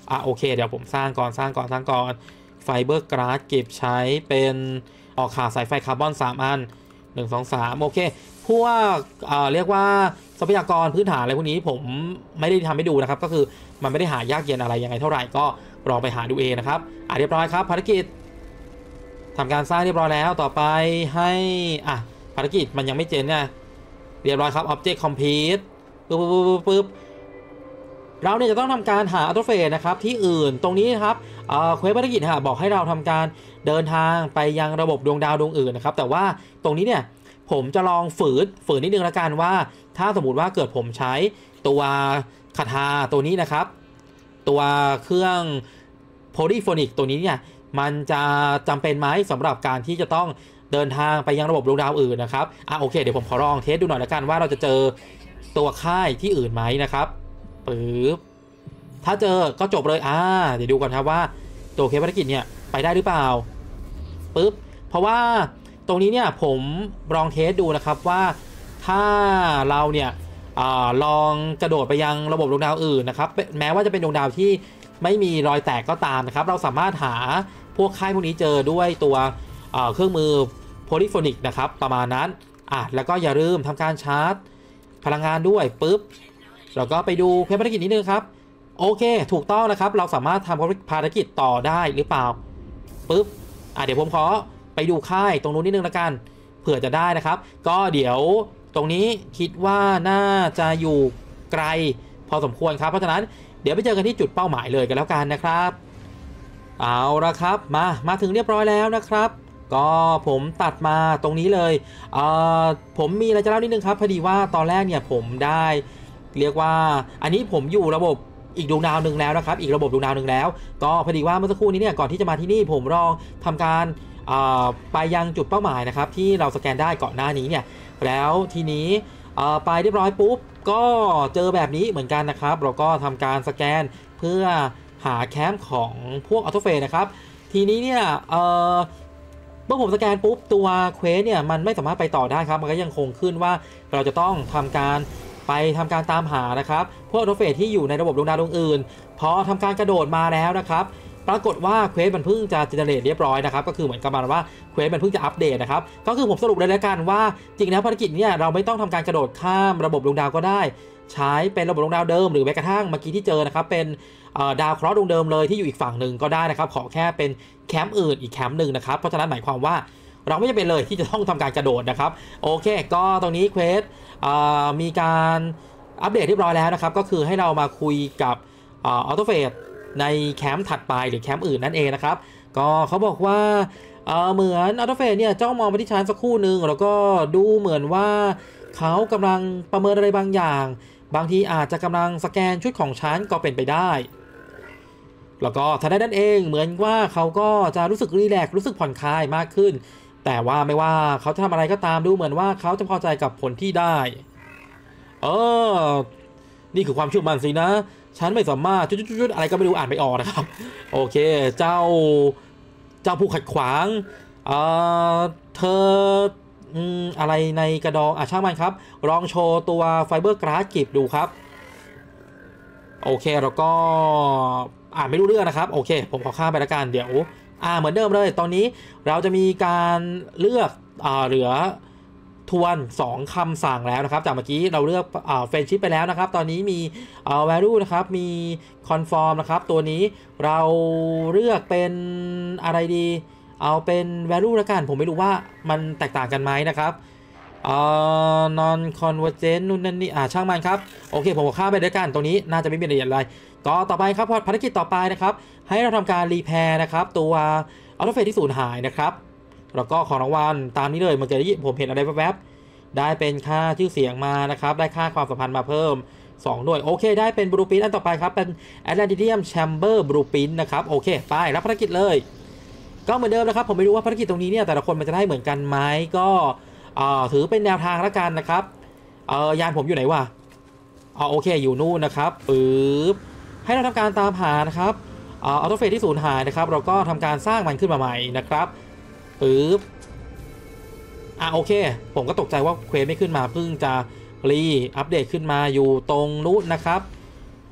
อ่ะโอเคเดี๋ยวผมสร้างก่อนสร้างก่อนสร้างก่อนไฟเบอร์กราสเก็บใช้เป็นออกขาสายไฟคาร์บอนสามอันหนึ่ง สอง สามโอเคพวกเอ่อเรียกว่าทรัพยากรพื้นฐานอะไรพวกนี้ผมไม่ได้ทำให้ดูนะครับก็คือมันไม่ได้หายากเย็นอะไรยังไงเท่าไหร่ก็ลองไปหาดูเองนะครับอ่ะเรียบร้อยครับภารกิจทำการสร้างเรียบร้อยแล้วต่อไปให้อ่ะภารกิจมันยังไม่เจนเนี่ยเรียบร้อยครับ Object Complete ปึ๊บปึ๊บปึ๊บปึ๊บเราเนี่ยจะต้องทำการหาอัลโตเฟสนะครับที่อื่นตรงนี้นะครับเอ่อเควสภารกิจฮะบอกให้เราทำการเดินทางไปยังระบบดวงดาวดวงอื่นนะครับแต่ว่าตรงนี้เนี่ยผมจะลองฝืนฝืนนิดนึงละกันว่าถ้าสมมติว่าเกิดผมใช้ตัวคาถาตัวนี้นะครับตัวเครื่องโพลีโฟนิกตัวนี้เนี่ยมันจะจำเป็นไหมสำหรับการที่จะต้องเดินทางไปยังระบบดวงดาวอื่นนะครับอ่ะโอเคเดี๋ยวผมขอลองเทสดูหน่อยละกันว่าเราจะเจอตัวค่ายที่อื่นไหมนะครับปึ๊บถ้าเจอก็จบเลยอ่าเดี๋ยวดูก่อนครับว่าตัวเคสภารกิจเนี่ยไปได้หรือเปล่าปึ๊บเพราะว่าตรงนี้เนี่ยผมลองเทสดูนะครับว่าถ้าเราเนี่ยอลองกระโดดไปยังระบบดวงดาวอื่นนะครับแม้ว่าจะเป็นดวงดาวที่ไม่มีรอยแตกก็ตามนะครับเราสามารถหาพวกค่ายพวกนี้เจอด้วยตัวเครื่องมือโพลีโฟนิกนะครับประมาณนั้นอ่ะแล้วก็อย่าลืมทำการชาร์จพลังงานด้วยปึ๊บแล้วก็ไปดูเควสภารกิจนิดนึงครับโอเคถูกต้องนะครับเราสามารถทำภารกิจต่อได้หรือเปล่าปึ๊บอ่ะเดี๋ยวผมขอไปดูค่ายตรงนู้นนิดนึงละกันเผื่อจะได้นะครับก็เดี๋ยวตรงนี้คิดว่าน่าจะอยู่ไกลพอสมควรครับเพราะฉะนั้นเดี๋ยวไปเจอกันที่จุดเป้าหมายเลยกันแล้วกันนะครับเอาละครับมามาถึงเรียบร้อยแล้วนะครับก็ผมตัดมาตรงนี้เลยเอ่อผมมีอะไรจะเล่านิดนึงครับพอดีว่าตอนแรกเนี่ยผมได้เรียกว่าอันนี้ผมอยู่ระบบอีกดวงดาวหนึ่งแล้วนะครับอีกระบบดวงดาวหนึ่งแล้วก็พอดีว่าเมื่อสักครู่นี้เนี่ยก่อนที่จะมาที่นี่ผมลองทำการไปยังจุดเป้าหมายนะครับที่เราสแกนได้ก่อนหน้านี้เนี่ยแล้วทีนี้ไปเรียบร้อยปุ๊บก็เจอแบบนี้เหมือนกันนะครับเราก็ทำการสแกนเพื่อหาแคมป์ของพวกออโตเฟสนะครับทีนี้เนี่ยเมื่อผมสแกนปุ๊บตัวเควสเนี่ยมันไม่สามารถไปต่อได้ครับมันก็ยังคงขึ้นว่าเราจะต้องทำการไปทำการตามหานะครับพวกออโตเฟสที่อยู่ในระบบดวงดาวดวงอื่นพอทำการกระโดดมาแล้วนะครับปรากฏว่าเควสมันเพิ่งจะเจเนเรตเรียบร้อยนะครับก็คือเหมือนกับว่าเควสมันเพิ่งจะอัปเดตนะครับก็คือผมสรุปเลยแล้วกันว่าจริงแล้วภารกิจเนี่ยเราไม่ต้องทำการกระโดดข้ามระบบดวงดาวก็ได้ใช้เป็นระบบดวงดาวเดิมหรือแม้กระทั่งเมื่อกี้ที่เจอนะครับเป็นดาวเคราะห์ดวงเดิมเลยที่อยู่อีกฝั่งหนึ่งก็ได้นะครับขอแค่เป็นแคมป์อื่นอีกแคมป์หนึ่งนะครับเพราะฉะนั้นหมายความว่าเราไม่จำเป็นเลยที่จะต้องทำการกระโดดนะครับโอเคก็ตรงนี้เควสมีการอัปเดตเรียบร้อยแล้วนะครับก็คือให้เรามาคุยกับออโตเฟสในแคมป์ถัดไปหรือแคมป์อื่นนั่นเองนะครับก็เขาบอกว่าเเหมือนออโตเฟสเนี่ยจ้องมองไปที่ชั้นสักครู่หนึ่งแล้วก็ดูเหมือนว่าเขากำลังประเมินอะไรบางอย่างบางทีอาจจะกำลังสแกนชุดของฉันก็เป็นไปได้แล้วก็ทันใดนั้นเองเหมือนว่าเขาก็จะรู้สึกรีแลกซ์รู้สึกผ่อนคลายมากขึ้นแต่ว่าไม่ว่าเขาจะทำอะไรก็ตามดูเหมือนว่าเขาจะพอใจกับผลที่ได้เออนี่คือความเชื่อมั่นสินะฉันไม่สามารถจุดๆอะไรก็ไม่รู้อ่านไม่ออกนะครับโอเคเจ้าเจ้าผู้ขัดขวางเอ่อเธออืมอะไรในกระดองอ่ะช่างมันครับลองโชว์ตัวไฟเบอร์กราสกิบดูครับโอเคแล้วก็อ่านไม่รู้เรื่องนะครับโอเคผมขอข้ามไปละกันเดี๋ยวอ่าเหมือนเดิมเลยตอนนี้เราจะมีการเลือกอ่าเหลือทวนสองคำสั่งแล้วนะครับจากเมื่อกี้เราเลือกอ่าเฟรนชิพไปแล้วนะครับตอนนี้มีอ่า value นะครับมี conform นะครับตัวนี้เราเลือกเป็นอะไรดีเอาเป็น value ละกันผมไม่รู้ว่ามันแตกต่างกันไหมนะครับเอ่อ non convergent นู่นนั่นนี่อ่าช่างมันครับโอเคผมขอข้ามไปด้วยกันตรงนี้น่าจะไม่มีรายละเอียดอะไรก็ต่อไปครับภารกิจต่อไปนะครับให้เราทำการรีแพร์นะครับตัวออโตเฟสที่สูญหายนะครับแล้วก็ของรางวัลตามนี้เลยเมื่อกี้ผมเห็นอะไรแวบๆได้เป็นค่าชื่อเสียงมานะครับได้ค่าความสัมพันธ์มาเพิ่มสองด้วยโอเคได้เป็นบลูพินอันต่อไปครับเป็น Atlantium Chamber Blueprint นะครับโอเคไปรับภารกิจเลยก็เหมือนเดิมนะครับผมไม่รู้ว่าภารกิจตรงนี้เนี่ยแต่ละคนมันจะได้เหมือนกันไหมก็ถือเป็นแนวทางละกันนะครับเออยานผมอยู่ไหนวะอ๋อโอเคอยู่นู่นนะครับปึ๊บให้เราทำการตามหานะครับออโตเฟสที่สูญหายนะครับเราก็ทำการสร้างมันขึ้นมาใหม่นะครับปึ๊บอ่ะโอเคผมก็ตกใจว่าเควสไม่ขึ้นมาเพิ่งจะรีอัปเดตขึ้นมาอยู่ตรงนู้นนะครับ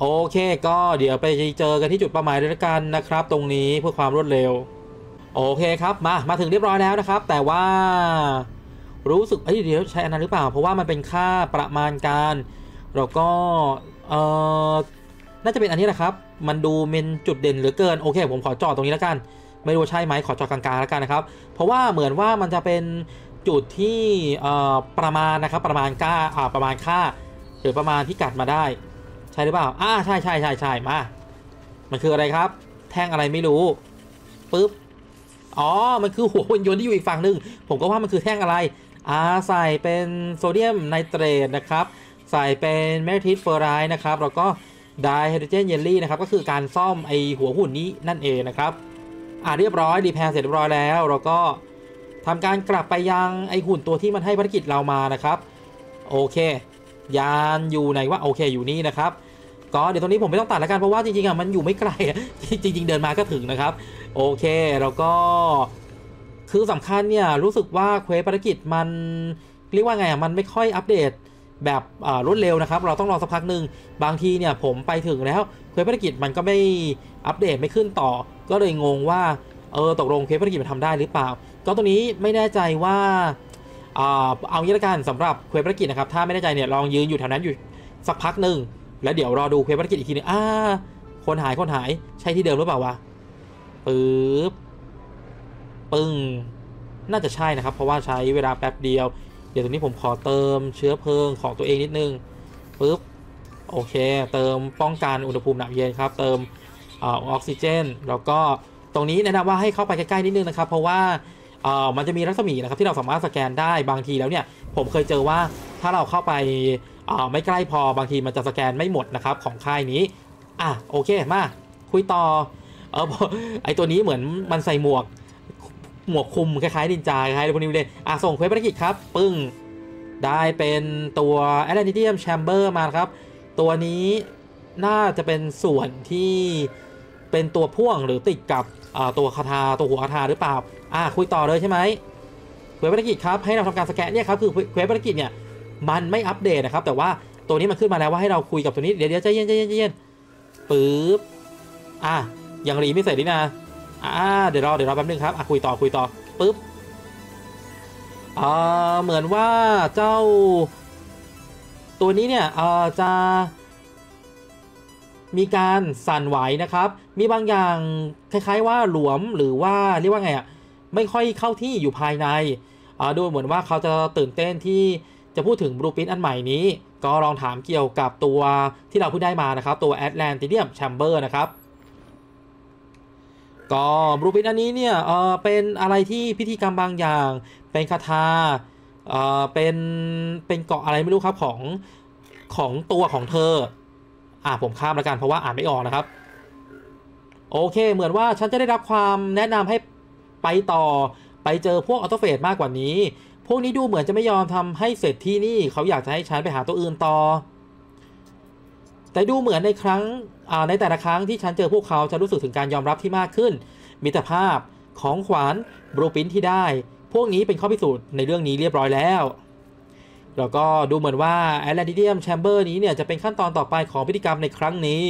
โอเคก็เดี๋ยวไปเจอกันที่จุดเป้าหมายด้วยกันนะครับตรงนี้เพื่อความรวดเร็วโอเคครับมามาถึงเรียบร้อยแล้วนะครับแต่ว่ารู้สึกเอ้ยเดี๋ยวใช้อันนั้นหรือเปล่าเพราะว่ามันเป็นค่าประมาณการแล้วก็เออน่าจะเป็นอันนี้แหละครับมันดูเป็นจุดเด่นเหลือเกินโอเคผมขอจอดตรงนี้แล้วกันไม่รู้ใช่ไหมขอจอดกลางๆแล้วกันนะครับเพราะว่าเหมือนว่ามันจะเป็นจุดที่เอ่อประมาณนะครับประมาณค่าอ่าประมาณค่าหรือประมาณพิกัดมาได้ใช่หรือเปล่าอ่าใช่ใช่ใช่ใช่มามันคืออะไรครับแท่งอะไรไม่รู้ปึ๊บอ๋อมันคือหัวหุ่นยนต์ที่อยู่อีกฝั่งหนึ่งผมก็ว่ามันคือแท่งอะไรอ่าใส่เป็นโซเดียมไนเตรตนะครับใส่เป็นแมกนีทิสเฟอร์ไรด์นะครับแล้วก็ไดไฮโดรเจนเยลลี่นะครับก็คือการซ่อมไอหัวหุ่นนี้นั่นเองนะครับอ่าเรียบร้อยรีแพร์เสร็จเรียบร้อยแล้วเราก็ทำการกลับไปยังไอหุ่นตัวที่มันให้ภารกิจเรามานะครับโอเคยานอยู่ไหนวะโอเคอยู่นี่นะครับก็เดี๋ยวตรงนี้ผมไม่ต้องตัดแล้วกันเพราะว่าจริงๆอ่ะมันอยู่ไม่ไกลจริงๆเดินมาก็ถึงนะครับโอเคแล้วก็คือสำคัญเนี่ยรู้สึกว่าเควสภารกิจมันเรียกว่าไงอ่ะมันไม่ค่อยอัปเดตแบบรวดเร็วนะครับเราต้องรอสักพักหนึ่งบางทีเนี่ยผมไปถึงแล้วเควสภารกิจมันก็ไม่อัปเดตไม่ขึ้นต่อก็เลยงงว่าเออตกลงเควสภารกิจมันทำได้หรือเปล่าก็ตรงนี้ไม่แน่ใจว่าเอางี้ละกันสำหรับเควสภารกิจนะครับถ้าไม่แน่ใจเนี่ยลองยืนอยู่แถวนั้นอยู่สักพักหนึ่งแล้วเดี๋ยวรอดูเควสภารกิจอีกทีนึงอ่าคนหายคนหายใช่ที่เดิมหรือเปล่าวะปึ๊บปึ้งน่าจะใช่นะครับเพราะว่าใช้เวลาแป๊บเดียวเดี๋ยวตรงนี้ผมขอเติมเชื้อเพลิงของตัวเองนิดนึงปึ๊บโอเคเติมป้องกันอุณหภูมิหนาวเย็นครับเติมออกซิเจนแล้วก็ตรงนี้แนะนำว่าให้เข้าไปใกล้ๆนิดนึงนะครับเพราะว่ามันจะมีรัศมีนะครับที่เราสามารถสแกนได้บางทีแล้วเนี่ยผมเคยเจอว่าถ้าเราเข้าไปไม่ใกล้พอบางทีมันจะสแกนไม่หมดนะครับของค่ายนี้อ่ะโอเคมาคุยต่อเออไอตัวนี้เหมือนมันใส่หมวกหมวกคุมคล้ายๆนินจาคล้ายๆพวกนี้เลยอ่ะส่งเควสภารกิจครับปึ้งได้เป็นตัวแอตแลนติเดียมแชมเบอร์มาครับตัวนี้น่าจะเป็นส่วนที่เป็นตัวพ่วงหรือติดกับตัวคาถาตัวหัวคาถาหรือเปล่าอ่ะคุยต่อเลยใช่ไหมเควสภารกิจครับให้เราทำการสแกนเนี่ยครับคือเควสภารกิจเนี่ยมันไม่อัปเดตนะครับแต่ว่าตัวนี้มันขึ้นมาแล้วว่าให้เราคุยกับตัวนี้เดี๋ยวเดี๋ยวใจเย็นใจเย็นใจเย็นปึ๊บอ่ะยังรีไม่เสร็จดินะอ่าเดี๋ยวรอเดี๋ยวรอแป๊บนึงครับอ่ะคุยต่อคุยต่อปึ๊บอ่าเหมือนว่าเจ้าตัวนี้เนี่ยอ่าจะมีการสั่นไหวนะครับมีบางอย่างคล้ายๆว่าหลวมหรือว่าเรียกว่าไงอ่ะไม่ค่อยเข้าที่อยู่ภายในอ่าดูเหมือนว่าเขาจะตื่นเต้นที่จะพูดถึงบลูพรินท์อันใหม่นี้ก็ลองถามเกี่ยวกับตัวที่เราเพิ่งได้มานะครับตัว Atlantidium Chamber นะครับก็บลูพรินท์อันนี้เนี่ยเออเป็นอะไรที่พิธีกรรมบางอย่างเป็นคาถาเออเป็นเป็นเกาะอะไรไม่รู้ครับของของตัวของเธออ่าผมข้ามแล้วกันเพราะว่าอ่านไม่ออกนะครับโอเคเหมือนว่าฉันจะได้รับความแนะนำให้ไปต่อไปเจอพวกออโตเฟสมากกว่านี้พวกนี้ดูเหมือนจะไม่ยอมทำให้เสร็จที่นี่เขาอยากจะให้ฉันไปหาตัวอื่นต่อแต่ดูเหมือนในครั้งในแต่ละครั้งที่ฉันเจอพวกเขาจะรู้สึกถึงการยอมรับที่มากขึ้นมิตรภาพของขวัญบลูพรินท์ที่ได้พวกนี้เป็นข้อพิสูจน์ในเรื่องนี้เรียบร้อยแล้วแล้วก็ดูเหมือนว่า Atlantidium Chamber นี้เนี่ยจะเป็นขั้นตอนต่อไปของพิธีกรรมในครั้งนี้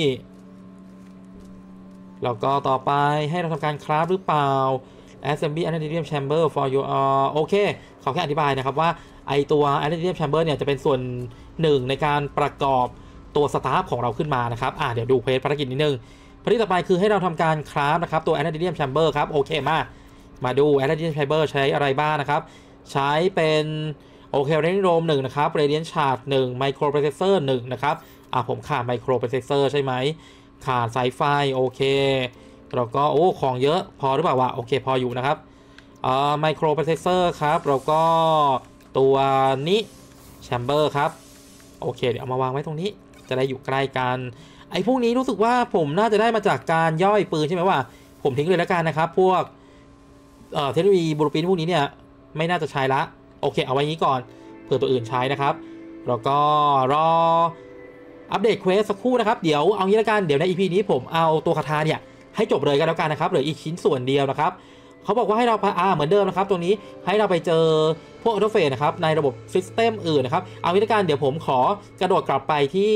แล้วก็ต่อไปให้เราทำการคราฟหรือเปล่า Assembly Atlantidium Chamber for your โอเคขอแค่อธิบายนะครับว่าไอตัว Atlantidium Chamber เนี่ยจะเป็นส่วนหนึ่งในการประกอบตัวสตาฟของเราขึ้นมานะครับอ่ะเดี๋ยวดูเควสภารกิจนิดนึงภารกิจต่อไปคือให้เราทำการคราฟนะครับตัว Atlantidium Chamber ครับโอเคมามาดู Atlantidium Chamber ใช้อะไรบ้างนะครับใช้เป็นโอเคเรนโรมหนึ่งนะครับเรเดียนชาร์ดหนึ่งไมโครโปรเซสเซอร์หนึ่งนะครับอ่ะผมขาดไมโครโปรเซสเซอร์ใช่ไหมขาดสายไฟโอเคแล้วก็โอ้ของเยอะพอหรือเปล่าวะโอเคพออยู่นะครับอ่าไมโครโปรเซสเซอร์ครับแล้วก็ตัวนี้แชมเบอร์ครับโอเคเดี๋ยวเอามาวางไว้ตรงนี้จะได้อยู่ใกล้กันไอ้พวกนี้รู้สึกว่าผมน่าจะได้มาจากการย่อยปืนใช่ไหมว่าผมทิ้งเลยแล้วกันนะครับพวกเอ่อเทคโนโลยีบลูพรินท์พวกนี้เนี่ยไม่น่าจะใช้ละโอเคเอาไว้งี้ก่อนเผื่อตัวอื่นใช้นะครับแล้วก็รออัปเดตเควสสักครู่นะครับเดี๋ยวเอางี้ละกันเดี๋ยวใน อี พี นี้ผมเอาตัวคาถาเนี่ยให้จบเลยกันแล้วกันนะครับเหลืออีกชิ้นส่วนเดียวนะครับเขาบอกว่าให้เราอ่าเหมือนเดิมนะครับตรงนี้ให้เราไปเจอพวกออโตเฟสนะครับในระบบซิสเต็มอื่นนะครับเอางี้ละกันเดี๋ยวผมขอกระโดดกลับไปที่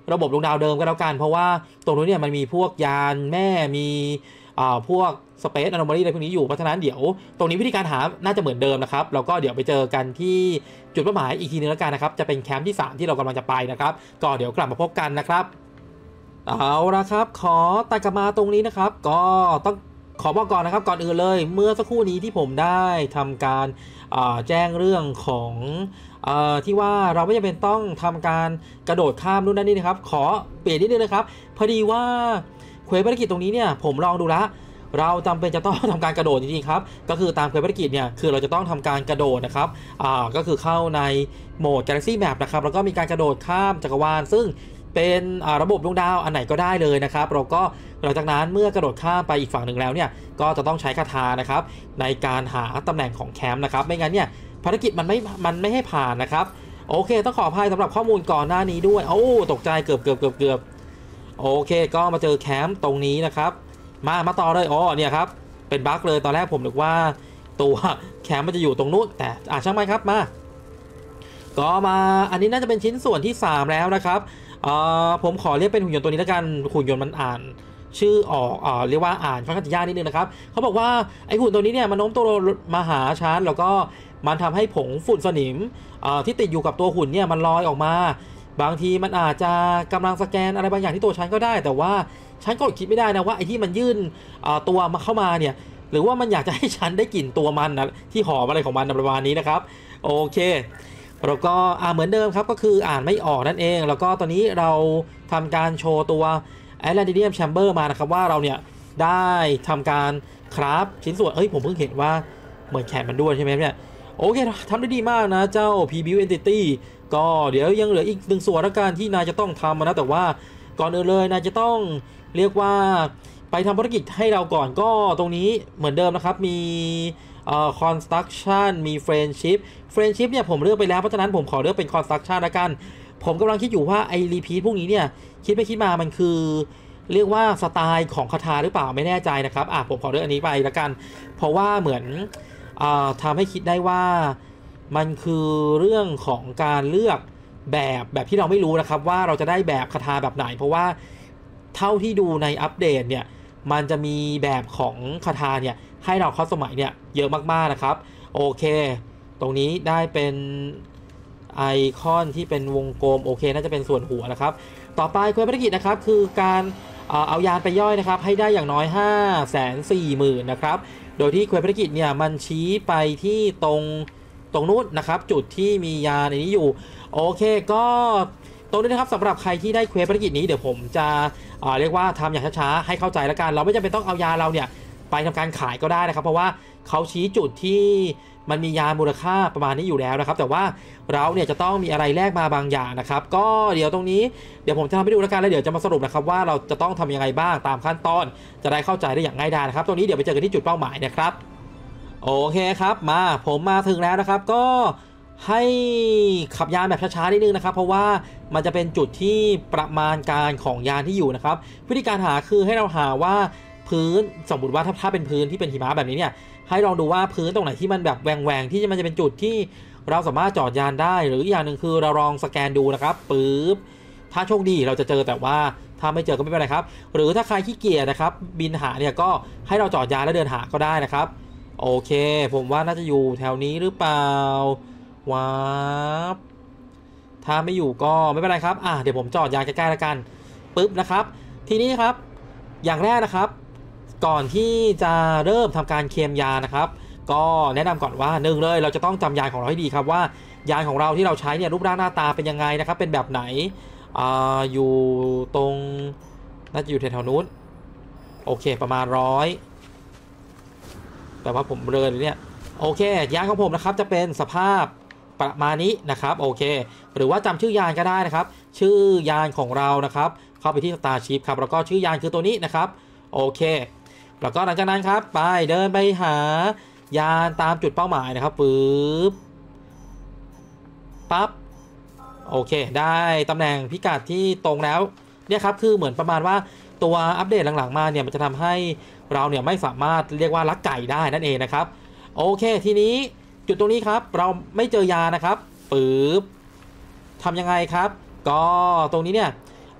ระบบดวงดาวเดิมก็แล้วกันเพราะว่าตรงนู้นเนี่ยมันมีพวกยานแม่มีอ่าพวกสเปซอโนมาลีอะไรพวกนี้อยู่เพราะฉะนั้นเดี๋ยวตรงนี้วิธีการหาน่าจะเหมือนเดิมนะครับแล้วก็เดี๋ยวไปเจอกันที่จุดเป้าหมายอีกทีนึงแล้วกันนะครับจะเป็นแคมป์ที่สามที่เรากำลังจะไปนะครับก็เดี๋ยวกลับมาพบกันนะครับเอาละครับขอตัดกลับมาตรงนี้นะครับก็ต้องขอบอกก่อนนะครับก่อนอื่นเลยเมื่อสักครู่นี้ที่ผมได้ทำการแจ้งเรื่องของอที่ว่าเราไม่จำเป็นต้องทำการกระโดดข้ามนู่นนั่นนี่นะครับขอเปลี่ยนนิดนึงนะครับพอดีว่าเควสภารกิจตรงนี้เนี่ยผมลองดูแล้วเราจำเป็นจะต้องทำการกระโดดจริงๆครับก็คือตามเควสภารกิจเนี่ยคือเราจะต้องทำการกระโดดนะครับอ่าก็คือเข้าในโหมด Galaxy Map นะครับแล้วก็มีการกระโดดข้ามจักรวาลซึ่งเป็นระบบดวงดาวอันไหนก็ได้เลยนะครับเราก็หลังจากนั้นเมื่อกระโดดข้ามไปอีกฝั่งหนึ่งแล้วเนี่ยก็จะต้องใช้คาถานะครับในการหาตำแหน่งของแคมป์นะครับไม่งั้นเนี่ยภารกิจมันไม่มันไม่ให้ผ่านนะครับโอเคต้องขออภัยสำหรับข้อมูลก่อนหน้านี้ด้วยโอ้ตกใจเกือบเกือบเกือบเกือบโอเคก็มาเจอแคมป์ตรงนี้นะครับมามาต่อเลยอ๋อเนี่ยครับเป็นบั๊กเลยตอนแรกผมนึกว่าตัวแคมป์มันจะอยู่ตรงนู้นแต่อ่ะช่างมันครับมาก็มาอันนี้น่าจะเป็นชิ้นส่วนที่สามแล้วนะครับเอ่อผมขอเรียกเป็นหุ่นยนต์ตัวนี้แล้วกันหุ่นยนต์มันอ่านชื่อออกเอ่อเรียกว่าอ่านค่อนข้างจะยากนิดนึงนะครับเขาบอกว่าไอ้หุ่นตัวนี้เนี่ยมันโน้มตัวมาหาชั้นแล้วก็มันทำให้ผงฝุ่นสนิมที่ติดอยู่กับตัวหุ่นเนี่ยมันลอยออกมาบางทีมันอาจจะกำลังสแกนอะไรบางอย่างที่ตัวฉันก็ได้แต่ว่าฉันก็คิดไม่ได้นะว่าไอ้ที่มันยื่นตัวมาเข้ามาเนี่ยหรือว่ามันอยากจะให้ฉันได้กลิ่นตัวมันนะที่หอมอะไรของมันประมาณนี้นะครับโอเคแล้วก็อ่าเหมือนเดิมครับก็คืออ่านไม่ออกนั่นเองแล้วก็ตอนนี้เราทำการโชว์ตัวแอตแลนติเนียมแชมเบอร์มานะครับว่าเราเนี่ยได้ทำการคราฟชิ้นส่วนเอ้ยผมเพิ่งเห็นว่าเหมือนแขนมันด้วยใช่ไหมเนี่ยโอเคทำได้ดีมากนะเจ้า P-Build Entity ก็เดี๋ยวยังเหลืออีกหนึ่งส่วนละกันที่นายจะต้องทำนะแต่ว่าก่อนอื่นเลยนายจะต้องเรียกว่าไปทำภารกิจให้เราก่อนก็ตรงนี้เหมือนเดิมนะครับมีเอ่อ construction มี friendship friendship เนี่ยผมเลือกไปแล้วเพราะฉะนั้นผมขอเลือกเป็น construction ละกันผมกำลังคิดอยู่ว่าไอ้ repeat พวกนี้เนี่ยคิดไปคิดมามันคือเรียกว่าสไตล์ของคาถาหรือเปล่าไม่แน่ใจนะครับอ่ะผมขอเลือกอันนี้ไปละกันเพราะว่าเหมือนอ่าทำให้คิดได้ว่ามันคือเรื่องของการเลือกแบบแบบที่เราไม่รู้นะครับว่าเราจะได้แบบคาถาแบบไหนเพราะว่าเท่าที่ดูในอัปเดตเนี่ยมันจะมีแบบของคาถาเนี่ยให้เราเข้าสมัยเนี่ยเยอะมากๆนะครับโอเคตรงนี้ได้เป็นไอคอนที่เป็นวงกลมโอเคน่าจะเป็นส่วนหัวนะครับต่อไปเควสภารกิจนะครับคือการเอายานไปย่อยนะครับให้ได้อย่างน้อย ห้าแสนสี่หมื่น นะครับโดยที่เควสภารกิจเนี่ยมันชี้ไปที่ตรงตรงนู้นนะครับจุดที่มียานในนี้อยู่โอเคก็ตรงนี้นะครับสำหรับใครที่ได้เควสภารกิจนี้เดี๋ยวผมจะเอ่อเรียกว่าทำอย่างช้าๆให้เข้าใจแล้วกันเราไม่จำเป็นต้องเอายาเราเนี่ยไปทำการขายก็ได้นะครับเพราะว่าเขาชี้จุดที่มันมียามูลค่าประมาณนี้อยู่แล้วนะครับแต่ว่าเราเนี่ยจะต้องมีอะไรแลกมาบางอย่างนะครับก็เดี๋ยวตรงนี้เดี๋ยวผมจะทำให้ดูแล้วกันแล้วเดี๋ยวจะมาสรุปนะครับว่าเราจะต้องทำยังไงบ้างตามขั้นตอนจะได้เข้าใจได้อย่างง่ายดายนะครับตรงนี้เดี๋ยวไปเจอกันที่จุดเป้าหมายนะครับโอเคครับมาผมมาถึงแล้วนะครับก็ให้ขับยานแบบช้าๆนิดนึงนะครับเพราะว่ามันจะเป็นจุดที่ประมาณการของยานที่อยู่นะครับวิธีการหาคือให้เราหาว่าพื้นสมมติว่าถ้าถ้าเป็นพื้นที่เป็นหิมะแบบนี้เนี่ยให้ลองดูว่าพื้นตรงไหนที่มันแบบแหว่งๆที่มันจะเป็นจุดที่เราสามารถจอดยานได้หรืออีกอย่างหนึ่งคือเราลองสแกนดูนะครับปึ๊บถ้าโชคดีเราจะเจอแต่ว่าถ้าไม่เจอก็ไม่เป็นไรครับหรือถ้าใครขี้เกียจนะครับบินหาเนี่ยก็ให้เราจอดยานแล้วเดินหาก็ได้นะครับโอเคผมว่าน่าจะอยู่แถวนี้หรือเปล่าว้าบถ้าไม่อยู่ก็ไม่เป็นไรครับอ่ะเดี๋ยวผมจอดยานใกล้ๆแล้วกันปึ๊บนะครับทีนี้ครับอย่างแรกนะครับก่อนที่จะเริ่มทำการเคลมยานนะครับก็แนะนำก่อนว่าหนึ่งเลยเราจะต้องจำยานของเราให้ดีครับว่ายานของเราที่เราใช้เนี่ยรูปร่างหน้าตาเป็นยังไงนะครับเป็นแบบไหนอ่าอยู่ตรงน่าจะอยู่แถวๆนู้นโอเคประมาณร้อยแต่ว่าผมเบลอเลยเนี่ยโอเคยานของผมนะครับจะเป็นสภาพประมาณนี้นะครับโอเคหรือว่าจำชื่อยานก็ได้นะครับชื่อยานของเรานะครับเข้าไปที่ Starship ครับแล้วก็ชื่อยานคือตัวนี้นะครับโอเคแล้วก็หลังจากนั้นครับไปเดินไปหายานตามจุดเป้าหมายนะครับปึ๊บปั๊บโอเคได้ตำแหน่งพิกัดที่ตรงแล้วเนี่ยครับคือเหมือนประมาณว่าตัวอัปเดตหลังๆมาเนี่ยมันจะทำให้เราเนี่ยไม่สามารถเรียกว่าลักไก่ได้นั่นเองนะครับโอเคทีนี้จุดตรงนี้ครับเราไม่เจอยานะครับปึ๊บทำยังไงครับก็ตรงนี้เนี่ย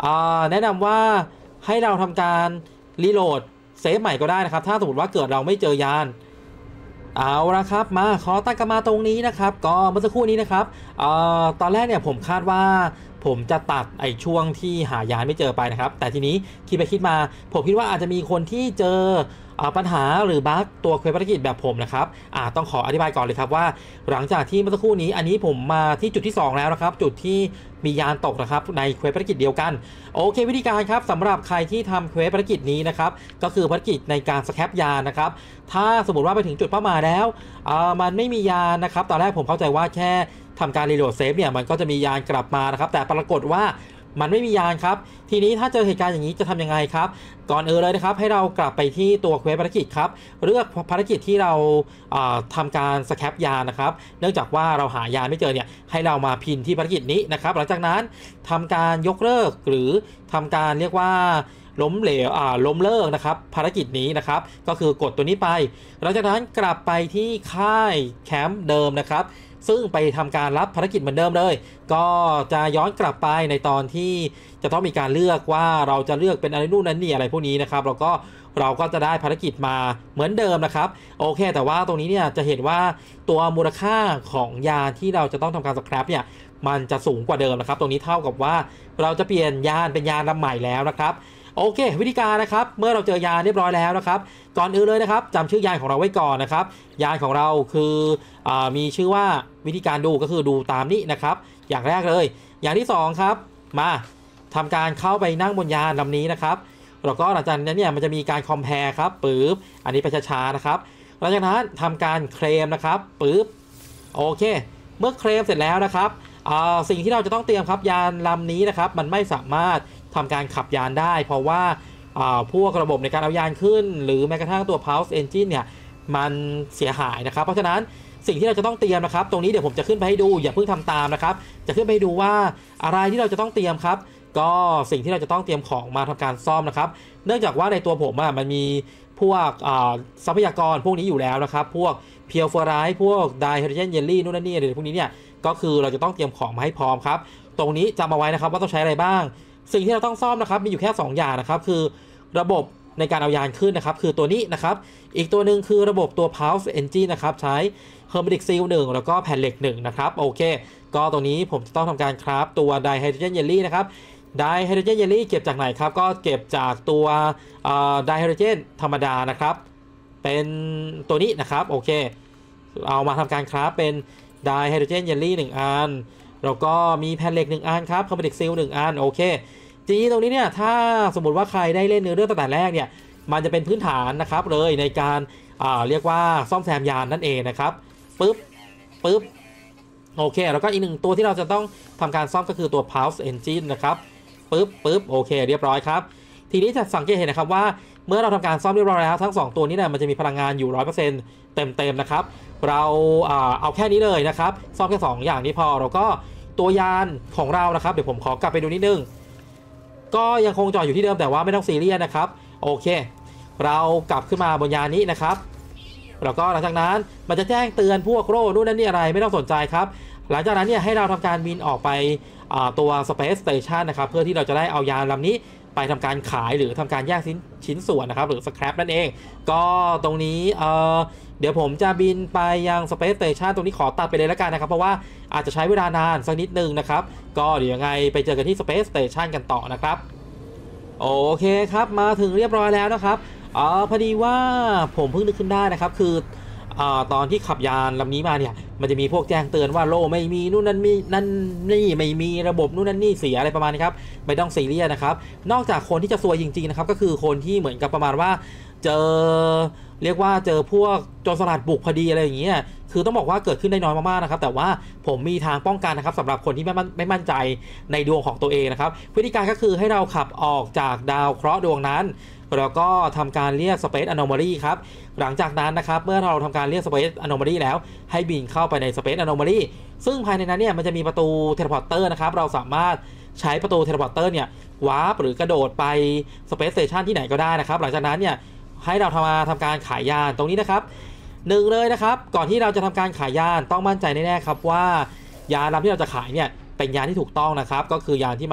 แนะนำว่าให้เราทำการรีโหลดเซฟใหม่ก็ได้นะครับถ้าสมมติว่าเกิดเราไม่เจอยานเอาละครับมาขอตั้งกันมาตรงนี้นะครับก็เมื่อสักครู่นี้นะครับออตอนแรกเนี่ยผมคาดว่าผมจะตัดไอ้ช่วงที่หายานไม่เจอไปนะครับแต่ทีนี้คิดไปคิดมาผมคิดว่าอาจจะมีคนที่เจอปัญหาหรือบั๊กตัวเควสภารกิจแบบผมนะครับอ่าต้องขออธิบายก่อนเลยครับว่าหลังจากที่เมื่อสักครู่นี้อันนี้ผมมาที่จุดที่สองแล้วนะครับจุดที่มียานตกนะครับในเควสภารกิจเดียวกันโอเควิธีการครับสำหรับใครที่ทำเควสภารกิจนี้นะครับก็คือภารกิจในการสแคปยานนะครับถ้าสมมติว่าไปถึงจุดเป้าหมายแล้วอ่ามันไม่มียานนะครับตอนแรกผมเข้าใจว่าแค่ทำการรีโหลดเซฟเนี่ยมันก็จะมียานกลับมานะครับแต่ปรากฏว่ามันไม่มียานครับทีนี้ถ้าเจอเหตุการณ์อย่างนี้จะทำยังไงครับก่อนอื่นเลยนะครับให้เรากลับไปที่ตัวเควสภารกิจครับเลือกภารกิจที่เราทำการสแคปยานนะครับเนื่องจากว่าเราหายานไม่เจอเนี่ยให้เรามาพินที่ภารกิจนี้นะครับหลังจากนั้นทำการยกเลิกหรือทำการเรียกว่าล้มเหลวอ่าล้มเลิกนะครับภารกิจนี้นะครับก็คือกดตัวนี้ไปหลังจากนั้นกลับไปที่ค่ายแคมป์เดิมนะครับซึ่งไปทำการรับภารกิจเหมือนเดิมเลยก็จะย้อนกลับไปในตอนที่จะต้องมีการเลือกว่าเราจะเลือกเป็นอะไรนู่นนั่นนี่อะไรพวกนี้นะครับแล้วก็เราก็จะได้ภารกิจมาเหมือนเดิมนะครับโอเคแต่ว่าตรงนี้เนี่ยจะเห็นว่าตัวมูลค่าของยานที่เราจะต้องทำการสครับเนี่ยมันจะสูงกว่าเดิมนะครับตรงนี้เท่ากับว่าเราจะเปลี่ยนยานเป็นยานลำใหม่แล้วนะครับโอเควิธีการนะครับเมื่อเราเจอยานเรียบร้อยแล้วนะครับก่อนอื่นเลยนะครับจำชื่อยานของเราไว้ก่อนนะครับยานของเราคืออมีชื่อว่าวิธีการดูก็คือดูตามนี้นะครับอย่างแรกเลยอย่างที่สองครับมาทำการเข้าไปนั่งบนยานลำนี้นะครับแล้วก็หลังจากนั้นเนี่ยมันจะมีการคอมเพลครับปึ๊บอันนี้ไปช้าๆนะครับหลังจากนั้นทำการเคลมนะครับปึ๊บโอเคเมื่อเคลมเสร็จแล้วนะครับสิ่งที่เราจะต้องเตรียมครับยานลำนี้นะครับมันไม่สามารถทำการขับยานได้เพราะว่าพวกระบบในการเอายานขึ้นหรือแม้กระทั่งตัว Pulse Engine เนี่ยมันเสียหายนะครับเพราะฉะนั้นสิ่งที่เราจะต้องเตรียมนะครับตรงนี้เดี๋ยวผมจะขึ้นไปให้ดูอย่าเพิ่งทำตามนะครับจะขึ้นไปให้ดูว่าอะไรที่เราจะต้องเตรียมครับก็สิ่งที่เราจะต้องเตรียมของมาทำการซ่อมนะครับเนื่องจากว่าในตัวผมมันมีพวกทรัพยากรพวกนี้อยู่แล้วนะครับพวกเพียวฟอร์ไรท์พวกไดไฮโดรเจนเยลลี่นู่นนั่นนี่อะไรพวกนี้เนี่ยก็คือเราจะต้องเตรียมของมาให้พร้อมครับตรงนี้จำเอาไว้นะครับว่าต้องใช้อะไรบ้างสิ่งที่เราต้องซ่อมนะครับมีอยู่แค่สองอย่างนะครับคือระบบในการเอายานขึ้นนะครับคือตัวนี้นะครับอีกตัวหนึ่งคือระบบตัว Pulse Engine นะครับใช้ Hermetic Seal หนึ่งแล้วก็แผ่นเหล็กหนึ่งนะครับโอเคก็ตัวนี้ผมจะต้องทำการคราฟตัว Dihydrogen Jelly นะครับ Dihydrogen Jelly เก็บจากไหนครับก็เก็บจากตัว Dihydrogen ธรรมดานะครับเป็นตัวนี้นะครับโอเคเอามาทำการคราฟเป็น Dihydrogen Jelly หนึ่งอันแล้วก็มีแผ่นเหล็กหนึ่งอันครับ Hermetic Seal หนึ่งอันโอเคทีนี้ตรงนี้เนี่ยถ้าสมมติว่าใครได้เล่นเนื้อเรื่องตั้งแต่แรกเนี่ยมันจะเป็นพื้นฐานนะครับเลยในการอ่าเรียกว่าซ่อมแซมยานนั่นเองนะครับปึ๊บปึ๊บโอเคแล้วก็อีกหนึ่งตัวที่เราจะต้องทำการซ่อมก็คือตัว Pulse Engine นะครับปึ๊บปึ๊บโอเคเรียบร้อยครับทีนี้จะสังเกตเห็นนะครับว่าเมื่อเราทำการซ่อมเรียบร้อยแล้วทั้งสองตัวนี้เนี่ยมันจะมีพลังงานอยู่ ร้อยเปอร์เซ็นต์ เต็มๆนะครับเราอ่าเอาแค่นี้เลยนะครับซ่อมแค่สองอย่างนี้พอแล้วก็ตัวยานของเรานะครับเดี๋ยวผมขอกลับไปดูนิดนึงก็ยังคงจอดอยู่ที่เดิมแต่ว่าไม่ต้องซีเรียสนะครับโอเคเรากลับขึ้นมาบนยานนี้นะครับแล้วก็หลังจากนั้นมันจะแจ้งเตือนพวกโร่นู่นนั่นนี่อะไรไม่ต้องสนใจครับหลังจากนั้นเนี่ยให้เราทำการบินออกไปตัว Space Station นะครับเพื่อที่เราจะได้เอายานลำนี้ไปทำการขายหรือทำการแยกชิ้นชิ้นส่วนนะครับหรือ scrap นั่นเองก็ตรงนี้เอ่อเดี๋ยวผมจะบินไปยัง Space Station ตรงนี้ขอตัดไปเลยแล้วกันนะครับเพราะว่าอาจจะใช้เวลานานสักนิดนึงนะครับก็เดี๋ยวยังไงไปเจอกันที่ Space Station กันต่อนะครับโอเคครับมาถึงเรียบร้อยแล้วนะครับอ๋อพอดีว่าผมเพิ่งนึกขึ้นได้นะครับคืออ่าตอนที่ขับยานลำนี้มาเนี่ยมันจะมีพวกแจ้งเตือนว่าโล่ไม่มีนู่นนั่นมีนั่นนี่ไม่มีระบบนู่นนั่นนี่เสียอะไรประมาณนี้ครับไม่ต้องซีเรียสนะครับนอกจากคนที่จะซวยจริงๆนะครับก็คือคนที่เหมือนกับประมาณว่าเจอเรียกว่าเจอพวกโจรสลัดบุกพอดีอะไรอย่างเงี้ยคือต้องบอกว่าเกิดขึ้นได้น้อยมากๆนะครับแต่ว่าผมมีทางป้องกันนะครับสำหรับคนที่ไม่มั่นไม่มั่นใจในดวงของตัวเองนะครับวิธีการก็คือให้เราขับออกจากดาวเคราะห์ดวงนั้นแล้วก็ทำการเรียก Space Anomaly ครับหลังจากนั้นนะครับเมื่อเราทำการเรียก Space Anomaly แล้วให้บินเข้าไปใน Space Anomaly ซึ่งภายในนั้นเนี่ยมันจะมีประตูเทเลพอร์เตอร์นะครับเราสามารถใช้ประตูเทเลพอร์เตอร์เนี่ยวาร์ปหรือกระโดดไป Space Station ที่ไหนก็ได้นะครับหลังจากนั้นเนี่ยให้เราทำมาทำการขายยานตรงนี้นะครับหนึ่งเลยนะครับก่อนที่เราจะทำการขายยานต้องมั่นใจแน่ๆครับว่ายานลำที่เราจะขายเนี่ยเป็นยานที่ถูกต้องนะครับก็คือยานที่มัน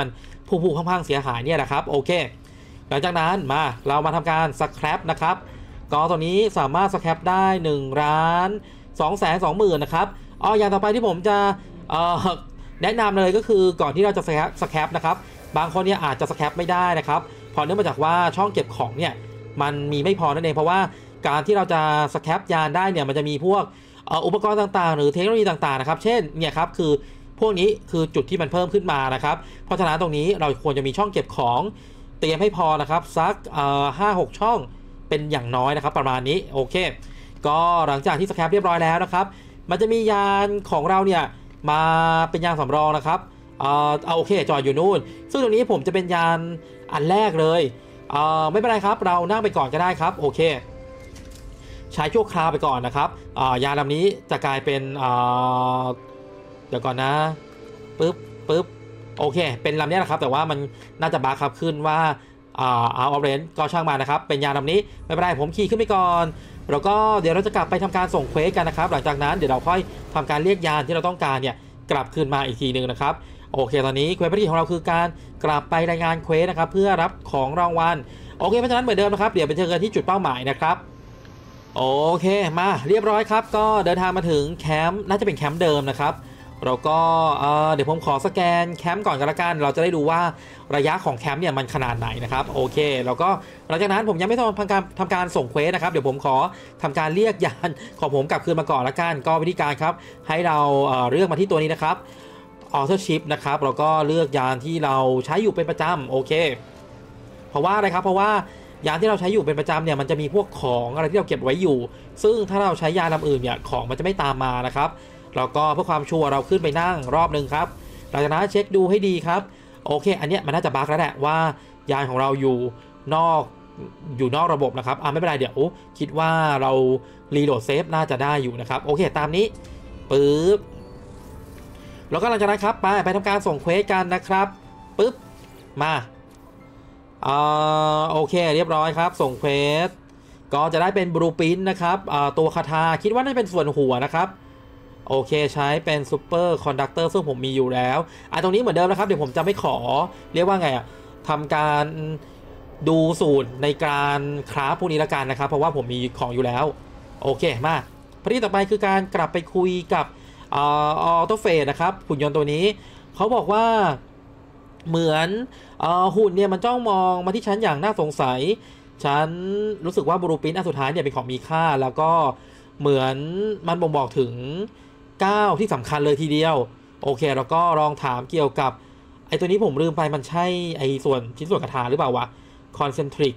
ผุๆพังๆเสียหายเนี่ยนะครับโอเคหลังจากนั้นมาเรามาทำการสแครปนะครับก็ตัวนี้สามารถสแครปได้หนึ่งล้านสองแสนสองหมื่นนะครับอ๋ออย่างต่อไปที่ผมจะเอ่อแนะนำเลยก็คือก่อนที่เราจะสแครปสแครปนะครับบางคนเนี่ยอาจจะสแครปไม่ได้นะครับเพราะเนื่องมาจากว่าช่องเก็บของเนี่ยมันมีไม่พอนั่นเองเพราะว่าการที่เราจะสแครปยานได้เนี่ยมันจะมีพวกอุปกรณ์ต่างๆหรือเทคโนโลยีต่างๆนะครับเช่นเนี่ยครับคือพวกนี้คือจุดที่มันเพิ่มขึ้นมานะครับเพราะฉะนั้นตรงนี้เราควรจะมีช่องเก็บของเตรียมให้พอนะครับสักห้าหกช่องเป็นอย่างน้อยนะครับประมาณนี้โอเคก็หลังจากที่สแครปเรียบร้อยแล้วนะครับมันจะมียานของเราเนี่ยมาเป็นยานสำรองนะครับเอ่อเอาโอเคจอดอยู่นู่นซึ่งตรงนี้ผมจะเป็นยานอันแรกเลยเอ่อไม่เป็นไรครับเรานั่งไปก่อนก็ได้ครับโอเคใช้ชั่วคราวไปก่อนนะครับยานลำนี้จะกลายเป็นเดี๋ยวก่อนนะปึ๊บปึ๊บโอเคเป็นลำนี้นะครับแต่ว่ามันน่าจะบั๊กครับขึ้นว่าอ่าเอาออเรนก็ช่างมานะครับเป็นยานลำนี้ไม่เป็นไรผมขี่ขึ้นไปก่อนแล้วก็เดี๋ยวเราจะกลับไปทำการส่งเควสกันนะครับหลังจากนั้นเดี๋ยวเราค่อยทำการเรียกยานที่เราต้องการเนี่ยกลับคืนมาอีกทีหนึ่งนะครับโอเคตอนนี้เควสภารกิจของเราคือการกลับไปรายงานเควสนะครับเพื่อรับของรางวัลโอเคเพราะฉะนั้นเหมือนเดิมนะครับเดี๋ยวไปเจอกันที่จุดเป้าหมายนะครับโอเคมาเรียบร้อยครับก็เดินทางมาถึงแคมป์น่าจะเป็นแคมป์เดิมนะครับเราก็เดี๋ยวผมขอสแกนแคมป์ก่อนกันละกันเราจะได้ดูว่าระยะของแคมป์เนี่ยมันขนาดไหนนะครับโอเคแล้วก็หลังจากนั้นผมยังไม่ต้องทำการทำการส่งเควสนะครับเดี๋ยวผมขอทำการเรียกยานของผมกลับคืนมาก่อนละกันก็วิธีการครับให้เราเลือกมาที่ตัวนี้นะครับออโต้ชิปนะครับแล้วก็เลือกยานที่เราใช้อยู่เป็นประจำโอเคเพราะว่าอะไรครับเพราะว่ายานที่เราใช้อยู่เป็นประจำเนี่ยมันจะมีพวกของอะไรที่เราเก็บไว้อยู่ซึ่งถ้าเราใช้ยานลำอื่นเนี่ยของมันจะไม่ตามมานะครับแล้วก็เพื่อความชัวร์เราขึ้นไปนั่งรอบหนึ่งครับหลังจากนั้นเช็คดูให้ดีครับโอเคอันเนี้ยมันน่าจะบั๊กแล้วแหละว่ายานของเราอยู่นอกอยู่นอกระบบนะครับอ่าไม่เป็นไรเดี๋ยวคิดว่าเรารีโหลดเซฟน่าจะได้อยู่นะครับโอเคตามนี้ปึ๊บแล้วก็หลังจากนั้นครับไปไปทำการส่งเควสกันนะครับปึ๊บมาอ่าโอเคเรียบร้อยครับส่งเควสก็จะได้เป็นบลูพิ้นนะครับอ่าตัวคาถาคิดว่าน่าจะเป็นส่วนหัวนะครับโอเคใช้เป็นซูเปอร์คอนดักเตอร์ซึ่งผมมีอยู่แล้วอ่ะตรงนี้เหมือนเดิมนะครับเดี๋ยวผมจะไม่ขอเรียกว่าไงอ่ะทำการดูสูตรในการคราฟพวกนี้ละกันนะครับเพราะว่าผมมีของอยู่แล้วโอเคมาภารกิจต่อไปคือการกลับไปคุยกับออโตเฟสนะครับหุ่นยนต์ตัวนี้เขาบอกว่าเหมือนหุ่นเนี่ยมันจ้องมองมาที่ฉันอย่างน่าสงสัยฉันรู้สึกว่าบลูพิ้นอันสุดท้ายเนี่ยเป็นของมีค่าแล้วก็เหมือนมันบ่งบอกถึงก้าวที่สำคัญเลยทีเดียวโอเคแล้วก็ลองถามเกี่ยวกับไอตัวนี้ผมลืมไปมันใช่ไอส่วนชิ้นส่วนคาถาหรือเปล่าวะ Concentric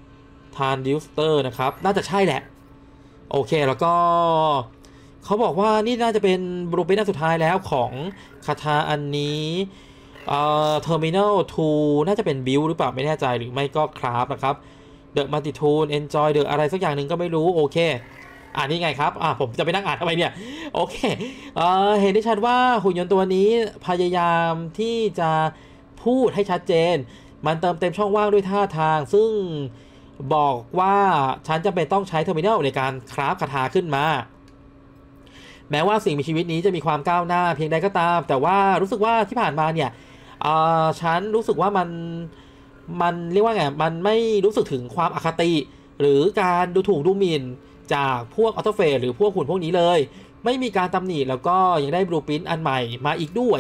Transducer นะครับน่าจะใช่แหละโอเคแล้วก็เขาบอกว่านี่น่าจะเป็นบลูพิ้นอันสุดท้ายแล้วของคาถาอันนี้เอ่อ Terminal ทู น่าจะเป็น Build หรือเปล่าไม่แน่ใจหรือไม่ก็ Craft นะครับ The Multitool Enjoy The อะไรสักอย่างหนึ่งก็ไม่รู้โอเคอ่านี่ไงครับอ่าผมจะไปนั่งอ่านทำไมเนี่ยโอเคเอ่อเห็นได้ชัดว่าหุ่นยนต์ตัวนี้พยายามที่จะพูดให้ชัดเจนมันเติมเต็มช่องว่างด้วยท่าทางซึ่งบอกว่าฉันจะเป็นต้องใช้เทอร์มินัลในการคราฟคาถาขึ้นมาแม้ว่าสิ่งมีชีวิตนี้จะมีความก้าวหน้าเพียงใดก็ตามแต่ว่ารู้สึกว่าที่ผ่านมาเนี่ยเอ่อฉันรู้สึกว่ามันมันเรียกว่าไงมันไม่รู้สึกถึงความอคติหรือการดูถูกดูหมิ่นจากพวกออโตเฟสหรือพวกหุ่นพวกนี้เลยไม่มีการตำหนิแล้วก็ยังได้บลูพิ้นอันใหม่มาอีกด้วย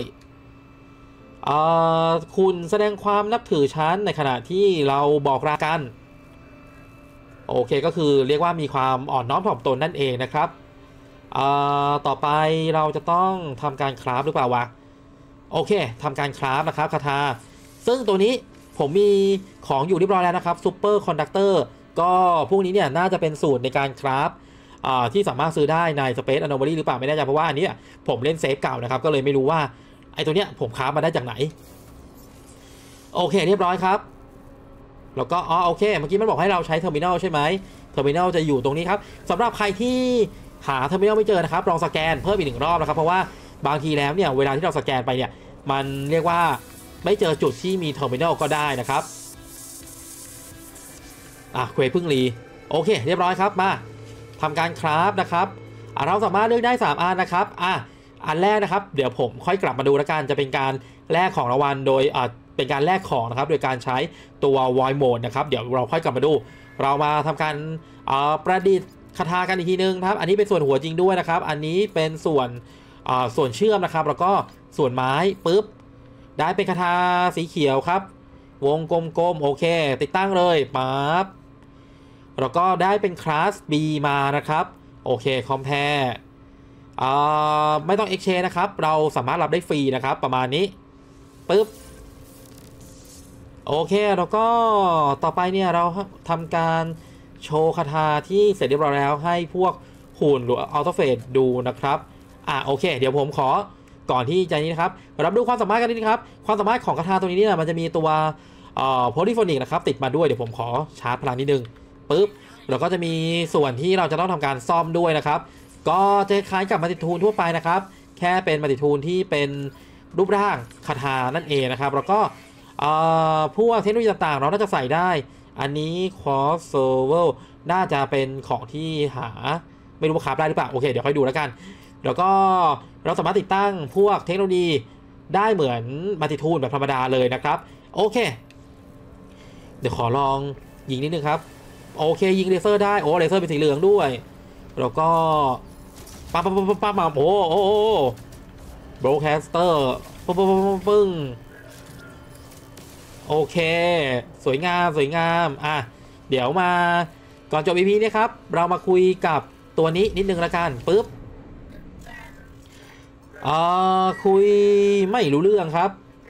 คุณแสดงความนับถือฉันในขณะที่เราบอกลากันโอเคก็คือเรียกว่ามีความอ่อนน้อมถ่อมตนนั่นเองนะครับต่อไปเราจะต้องทำการคราฟหรือเปล่าวะโอเคทำการคราฟนะครับคาถาซึ่งตัวนี้ผมมีของอยู่เรียบร้อยแล้วนะครับซูเปอร์คอนดักเตอร์ก็พวกนี้เนี่ยน่าจะเป็นสูตรในการคราฟที่สามารถซื้อได้ใน Space Anomaly หรือเปล่าไม่แน่ใจเพราะว่าอันนี้ผมเล่นเซฟเก่านะครับก็เลยไม่รู้ว่าไอ้ตัวเนี้ยผมคราฟมาได้จากไหนโอเคเรียบร้อยครับแล้วก็อ๋อโอเคเมื่อกี้มันบอกให้เราใช้เทอร์มินัลใช่ไหมเทอร์มินัลจะอยู่ตรงนี้ครับสำหรับใครที่หาเทอร์มินัลไม่เจอนะครับลองสแกนเพิ่มอีกหนึ่งรอบนะครับเพราะว่าบางทีแล้วเนี่ยเวลาที่เราสแกนไปเนี่ยมันเรียกว่าไม่เจอจุดที่มีเทอร์มินัลก็ได้นะครับอ่ะเควสพึ่งรีโอเคเรียบร้อยครับมาทำการคราฟนะครับอ่ะเราสามารถเลือกได้สามอันนะครับอ่ะอันแรกนะครับเดี๋ยวผมค่อยกลับมาดูแล้วกันจะเป็นการแลกของรางวัลโดยอ่ะเป็นการแลกของนะครับโดยการใช้ตัว Void Mode นะครับเดี๋ยวเราค่อยกลับมาดูเรามาทำการประดิษฐ์คาถากันอีกทีนึงครับอันนี้เป็นส่วนหัวจริงด้วยนะครับอันนี้เป็นส่วนส่วนเชื่อมนะครับแล้วก็ส่วนไม้ปุ๊บได้เป็นคาถาสีเขียวครับวงกลมๆโอเคติดตั้งเลยปั๊บแล้วก็ได้เป็นคลาส B มานะครับโอเคคอมแพร์ไม่ต้อง exchange นะครับเราสามารถรับได้ฟรีนะครับประมาณนี้ปึ๊บโอเคแล้วก็ต่อไปเนี่ยเราทำการโชว์คาถาที่เสร็จเรียบร้อยแล้วให้พวกหุ่นหรืออัลตร้าเฟสดูนะครับอ่ะโอเคเดี๋ยวผมขอก่อนที่จะนี้นะครับรับดูความสามารถกันนิดนึงครับความสามารถของคาถาตัวนี้เนี่ยมันจะมีตัวเอ่อโพลีโฟนิกนะครับติดมาด้วยเดี๋ยวผมขอชาร์จพลังนิดนึงปึ๊บแล้วก็จะมีส่วนที่เราจะต้องทำการซ่อมด้วยนะครับก็จะคล้ายกับมัลติทูลทั่วไปนะครับแค่เป็นมัลติทูลที่เป็นรูปร่างคาถานั่นเองนะครับแล้วก็พวกเทคโนโลยีต่างๆเราน่าจะใส่ได้อันนี้ crossover น่าจะเป็นของที่หาไม่รู้ว่าคราฟได้หรือเปล่าโอเคเดี๋ยวค่อยดูแล้วกันแล้วก็เราสามารถติดตั้งพวกเทคโนโลยีได้เหมือนมัลติทูลแบบธรรมดาเลยนะครับโอเคเดี๋ยวขอลองยิงนิดนึงครับโอเคยิงเลเซอร์ได้โอ้เลเซอร์เป็นสีเหลืองด้วยแล้วก็ปั๊บปั๊บปั๊บปั๊บมาโอ้โอ้โบรแคสเตอร์ปึ้งปึ้งปึ้งโอเคสวยงามสวยงามอ่ะเดี๋ยวมาก่อนจบ อี พี นี้ครับเรามาคุยกับตัวนี้นิดนึงละกันปึ๊บอ่าคุยไม่รู้เรื่องครับ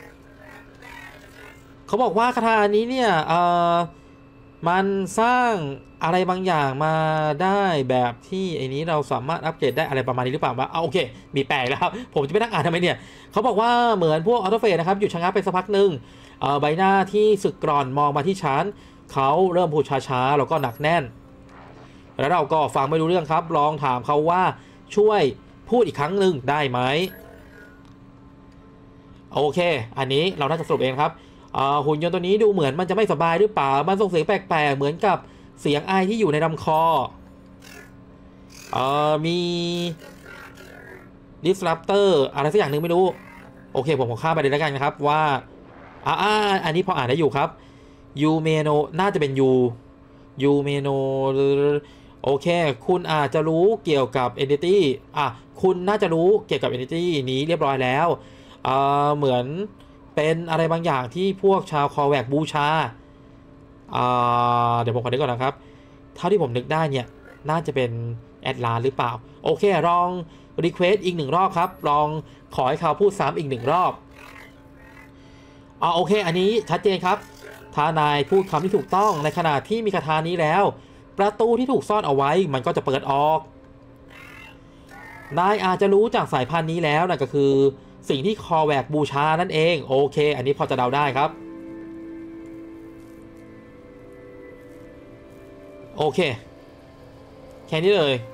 เขาบอกว่าคาถานี้เนี่ยเอ่อมันสร้างอะไรบางอย่างมาได้แบบที่ไอ้นี้เราสามารถอัปเกรดได้อะไรประมาณนี้หรือเปล่าวะเอาโอเคมีแปลกแล้วครับผมจะไปนั่งอ่านทำไมเนี่ยเขาบอกว่าเหมือนพวกออโตเฟสนะครับหยุดชะงักไปสักพักหนึ่งใบหน้าที่สึกกร่อนมองมาที่ฉันเขาเริ่มพูดช้าๆแล้วก็หนักแน่นแล้วเราก็ฟังไม่รู้เรื่องครับลองถามเขาว่าช่วยพูดอีกครั้งหนึ่งได้ไหมโอเคอันนี้เราน่าจะสรุปเองครับหุ่นยนต์ตัวนี้ดูเหมือนมันจะไม่สบายหรือเปล่ามันส่งเสียงแปลกๆเหมือนกับเสียงไอที่อยู่ในลำคอเอ่อมี disruptor อะไรสักอย่างหนึ่งไม่รู้โอเคผมขอข้ามไปเลยแล้วกันนะครับว่าอ่าอันนี้พออ่านได้อยู่ครับ ยูเมโนน่าจะเป็นยูยูเมโนโอเคคุณอาจจะรู้เกี่ยวกับ entity อ่ะคุณน่าจะรู้เกี่ยวกับ entity นี้เรียบร้อยแล้วเอ่อเหมือนเป็นอะไรบางอย่างที่พวกชาวคอแวกบูชาอ่าเดี๋ยวผมขอนึกก่อนนะครับเท่าที่ผมนึกได้เนี่ยน่าจะเป็นแอดลาหรือเปล่าโอเคลองรีเควสอีกหนึ่งรอบครับลองขอให้เขาพูดซ้ำอีกหนึ่งรอบอ่าโอเคอันนี้ชัดเจนครับถ้านายพูดคำที่ถูกต้องในขณะที่มีคาถานี้แล้วประตูที่ถูกซ่อนเอาไว้มันก็จะเปิดออกนายอาจจะรู้จากสายพันธุ์นี้แล้วนั่นก็คือสิ่งที่คอแวกบูชานั่นเองโอเคอันนี้พอจะเดาได้ครับโอเคแค่นี้เลย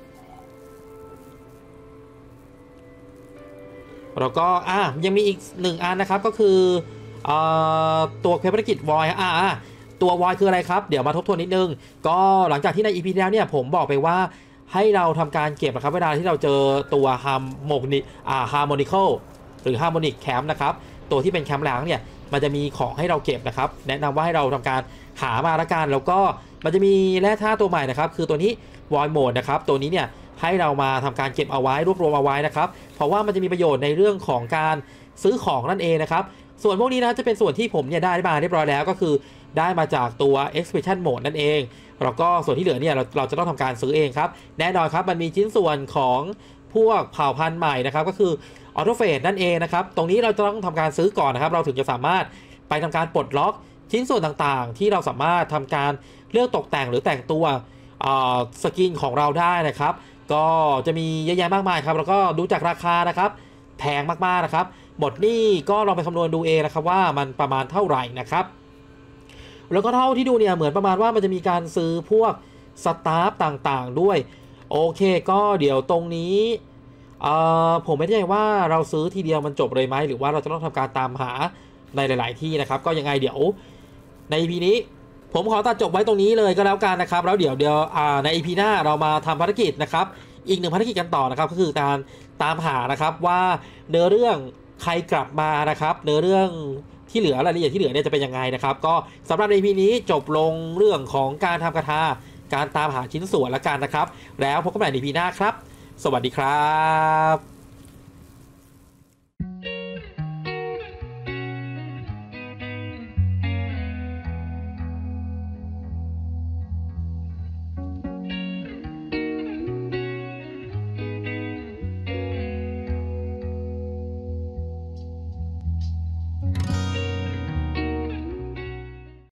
แล้วก็อ่ะยังมีอีกหนึ่งอันนะครับก็คืออ่าตัวเพชรภารกิจวอยอ่าตัววอยคืออะไรครับเดี๋ยวมาทบทวนนิดนึงก็หลังจากที่ใน อี พี แล้วเนี่ยผมบอกไปว่าให้เราทำการเก็บนะครับเวลาที่เราเจอตัวฮาร์โมนิอ่าฮาร์โมนิคอลหรือฮาร์โมนิกแคมป์นะครับตัวที่เป็นแคมป์ล้างเนี่ยมันจะมีของให้เราเก็บนะครับแนะนำว่าให้เราทำการหามาละกันแล้วก็มันจะมีแร่ธาตุตัวใหม่นะครับคือตัวนี้วอยโหมดนะครับตัวนี้เนี่ยให้เรามาทำการเก็บเอาไว้รวบรวมเอาไว้นะครับเพราะว่ามันจะมีประโยชน์ในเรื่องของการซื้อของนั่นเองนะครับส่วนพวกนี้นะจะเป็นส่วนที่ผมเนี่ยได้มาเรียบร้อยแล้วก็คือได้มาจากตัว Expedition Mode นั่นเองแล้วก็ส่วนที่เหลือเนี่ยเราเราจะต้องทำการซื้อเองครับแน่นอนครับมันมีชิ้นส่วนของพวกเผ่าพันธุ์ใหม่นะครับก็คือออโตเฟสนั่นเองนะครับตรงนี้เราจะต้องทำการซื้อก่อนนะครับเราถึงจะสามารถไปทำการปลดล็อกชิ้นส่วนต่างๆที่เราสามารถทำการเลือกตกแต่งหรือแต่งตัวสกินของเราได้นะครับก็จะมีเยอะแยะมากมายครับแล้วก็ดูจากราคานะครับแพงมากๆนะครับหมดนี่ก็ลองไปคำนวณดูเองนะครับว่ามันประมาณเท่าไหร่นะครับแล้วก็เท่าที่ดูเนี่ยเหมือนประมาณว่ามันจะมีการซื้อพวกสตาฟต่างๆด้วยโอเคก็เดี๋ยวตรงนี้ผมไม่แน่ใจว่าเราซื้อทีเดียวมันจบเลยไหมหรือว่าเราจะต้องทำการตามหาในหลายๆที่นะครับก็ยังไงเดี๋ยวใน อี พี นี้ผมขอตัดจบไว้ตรงนี้เลยก็แล้วกันนะครับแล้วเดี๋ยวเดี๋ยวใน อี พี หน้าเรามาทำภารกิจนะครับอีกหนึ่งภารกิจกันต่อนะครับก็คือการตามหานะครับว่าเนื้อเรื่องใครกลับมานะครับเนื้อเรื่องที่เหลือรายละเอียดที่เหลือเนี่ยจะเป็นยังไงนะครับก็สำหรับใน อี พี นี้จบลงเรื่องของการทำคาถาการตามหาชิ้นส่วนละกันนะครับแล้วพบกันใหม่ใน อี พี หน้าครับสวัสดีครับ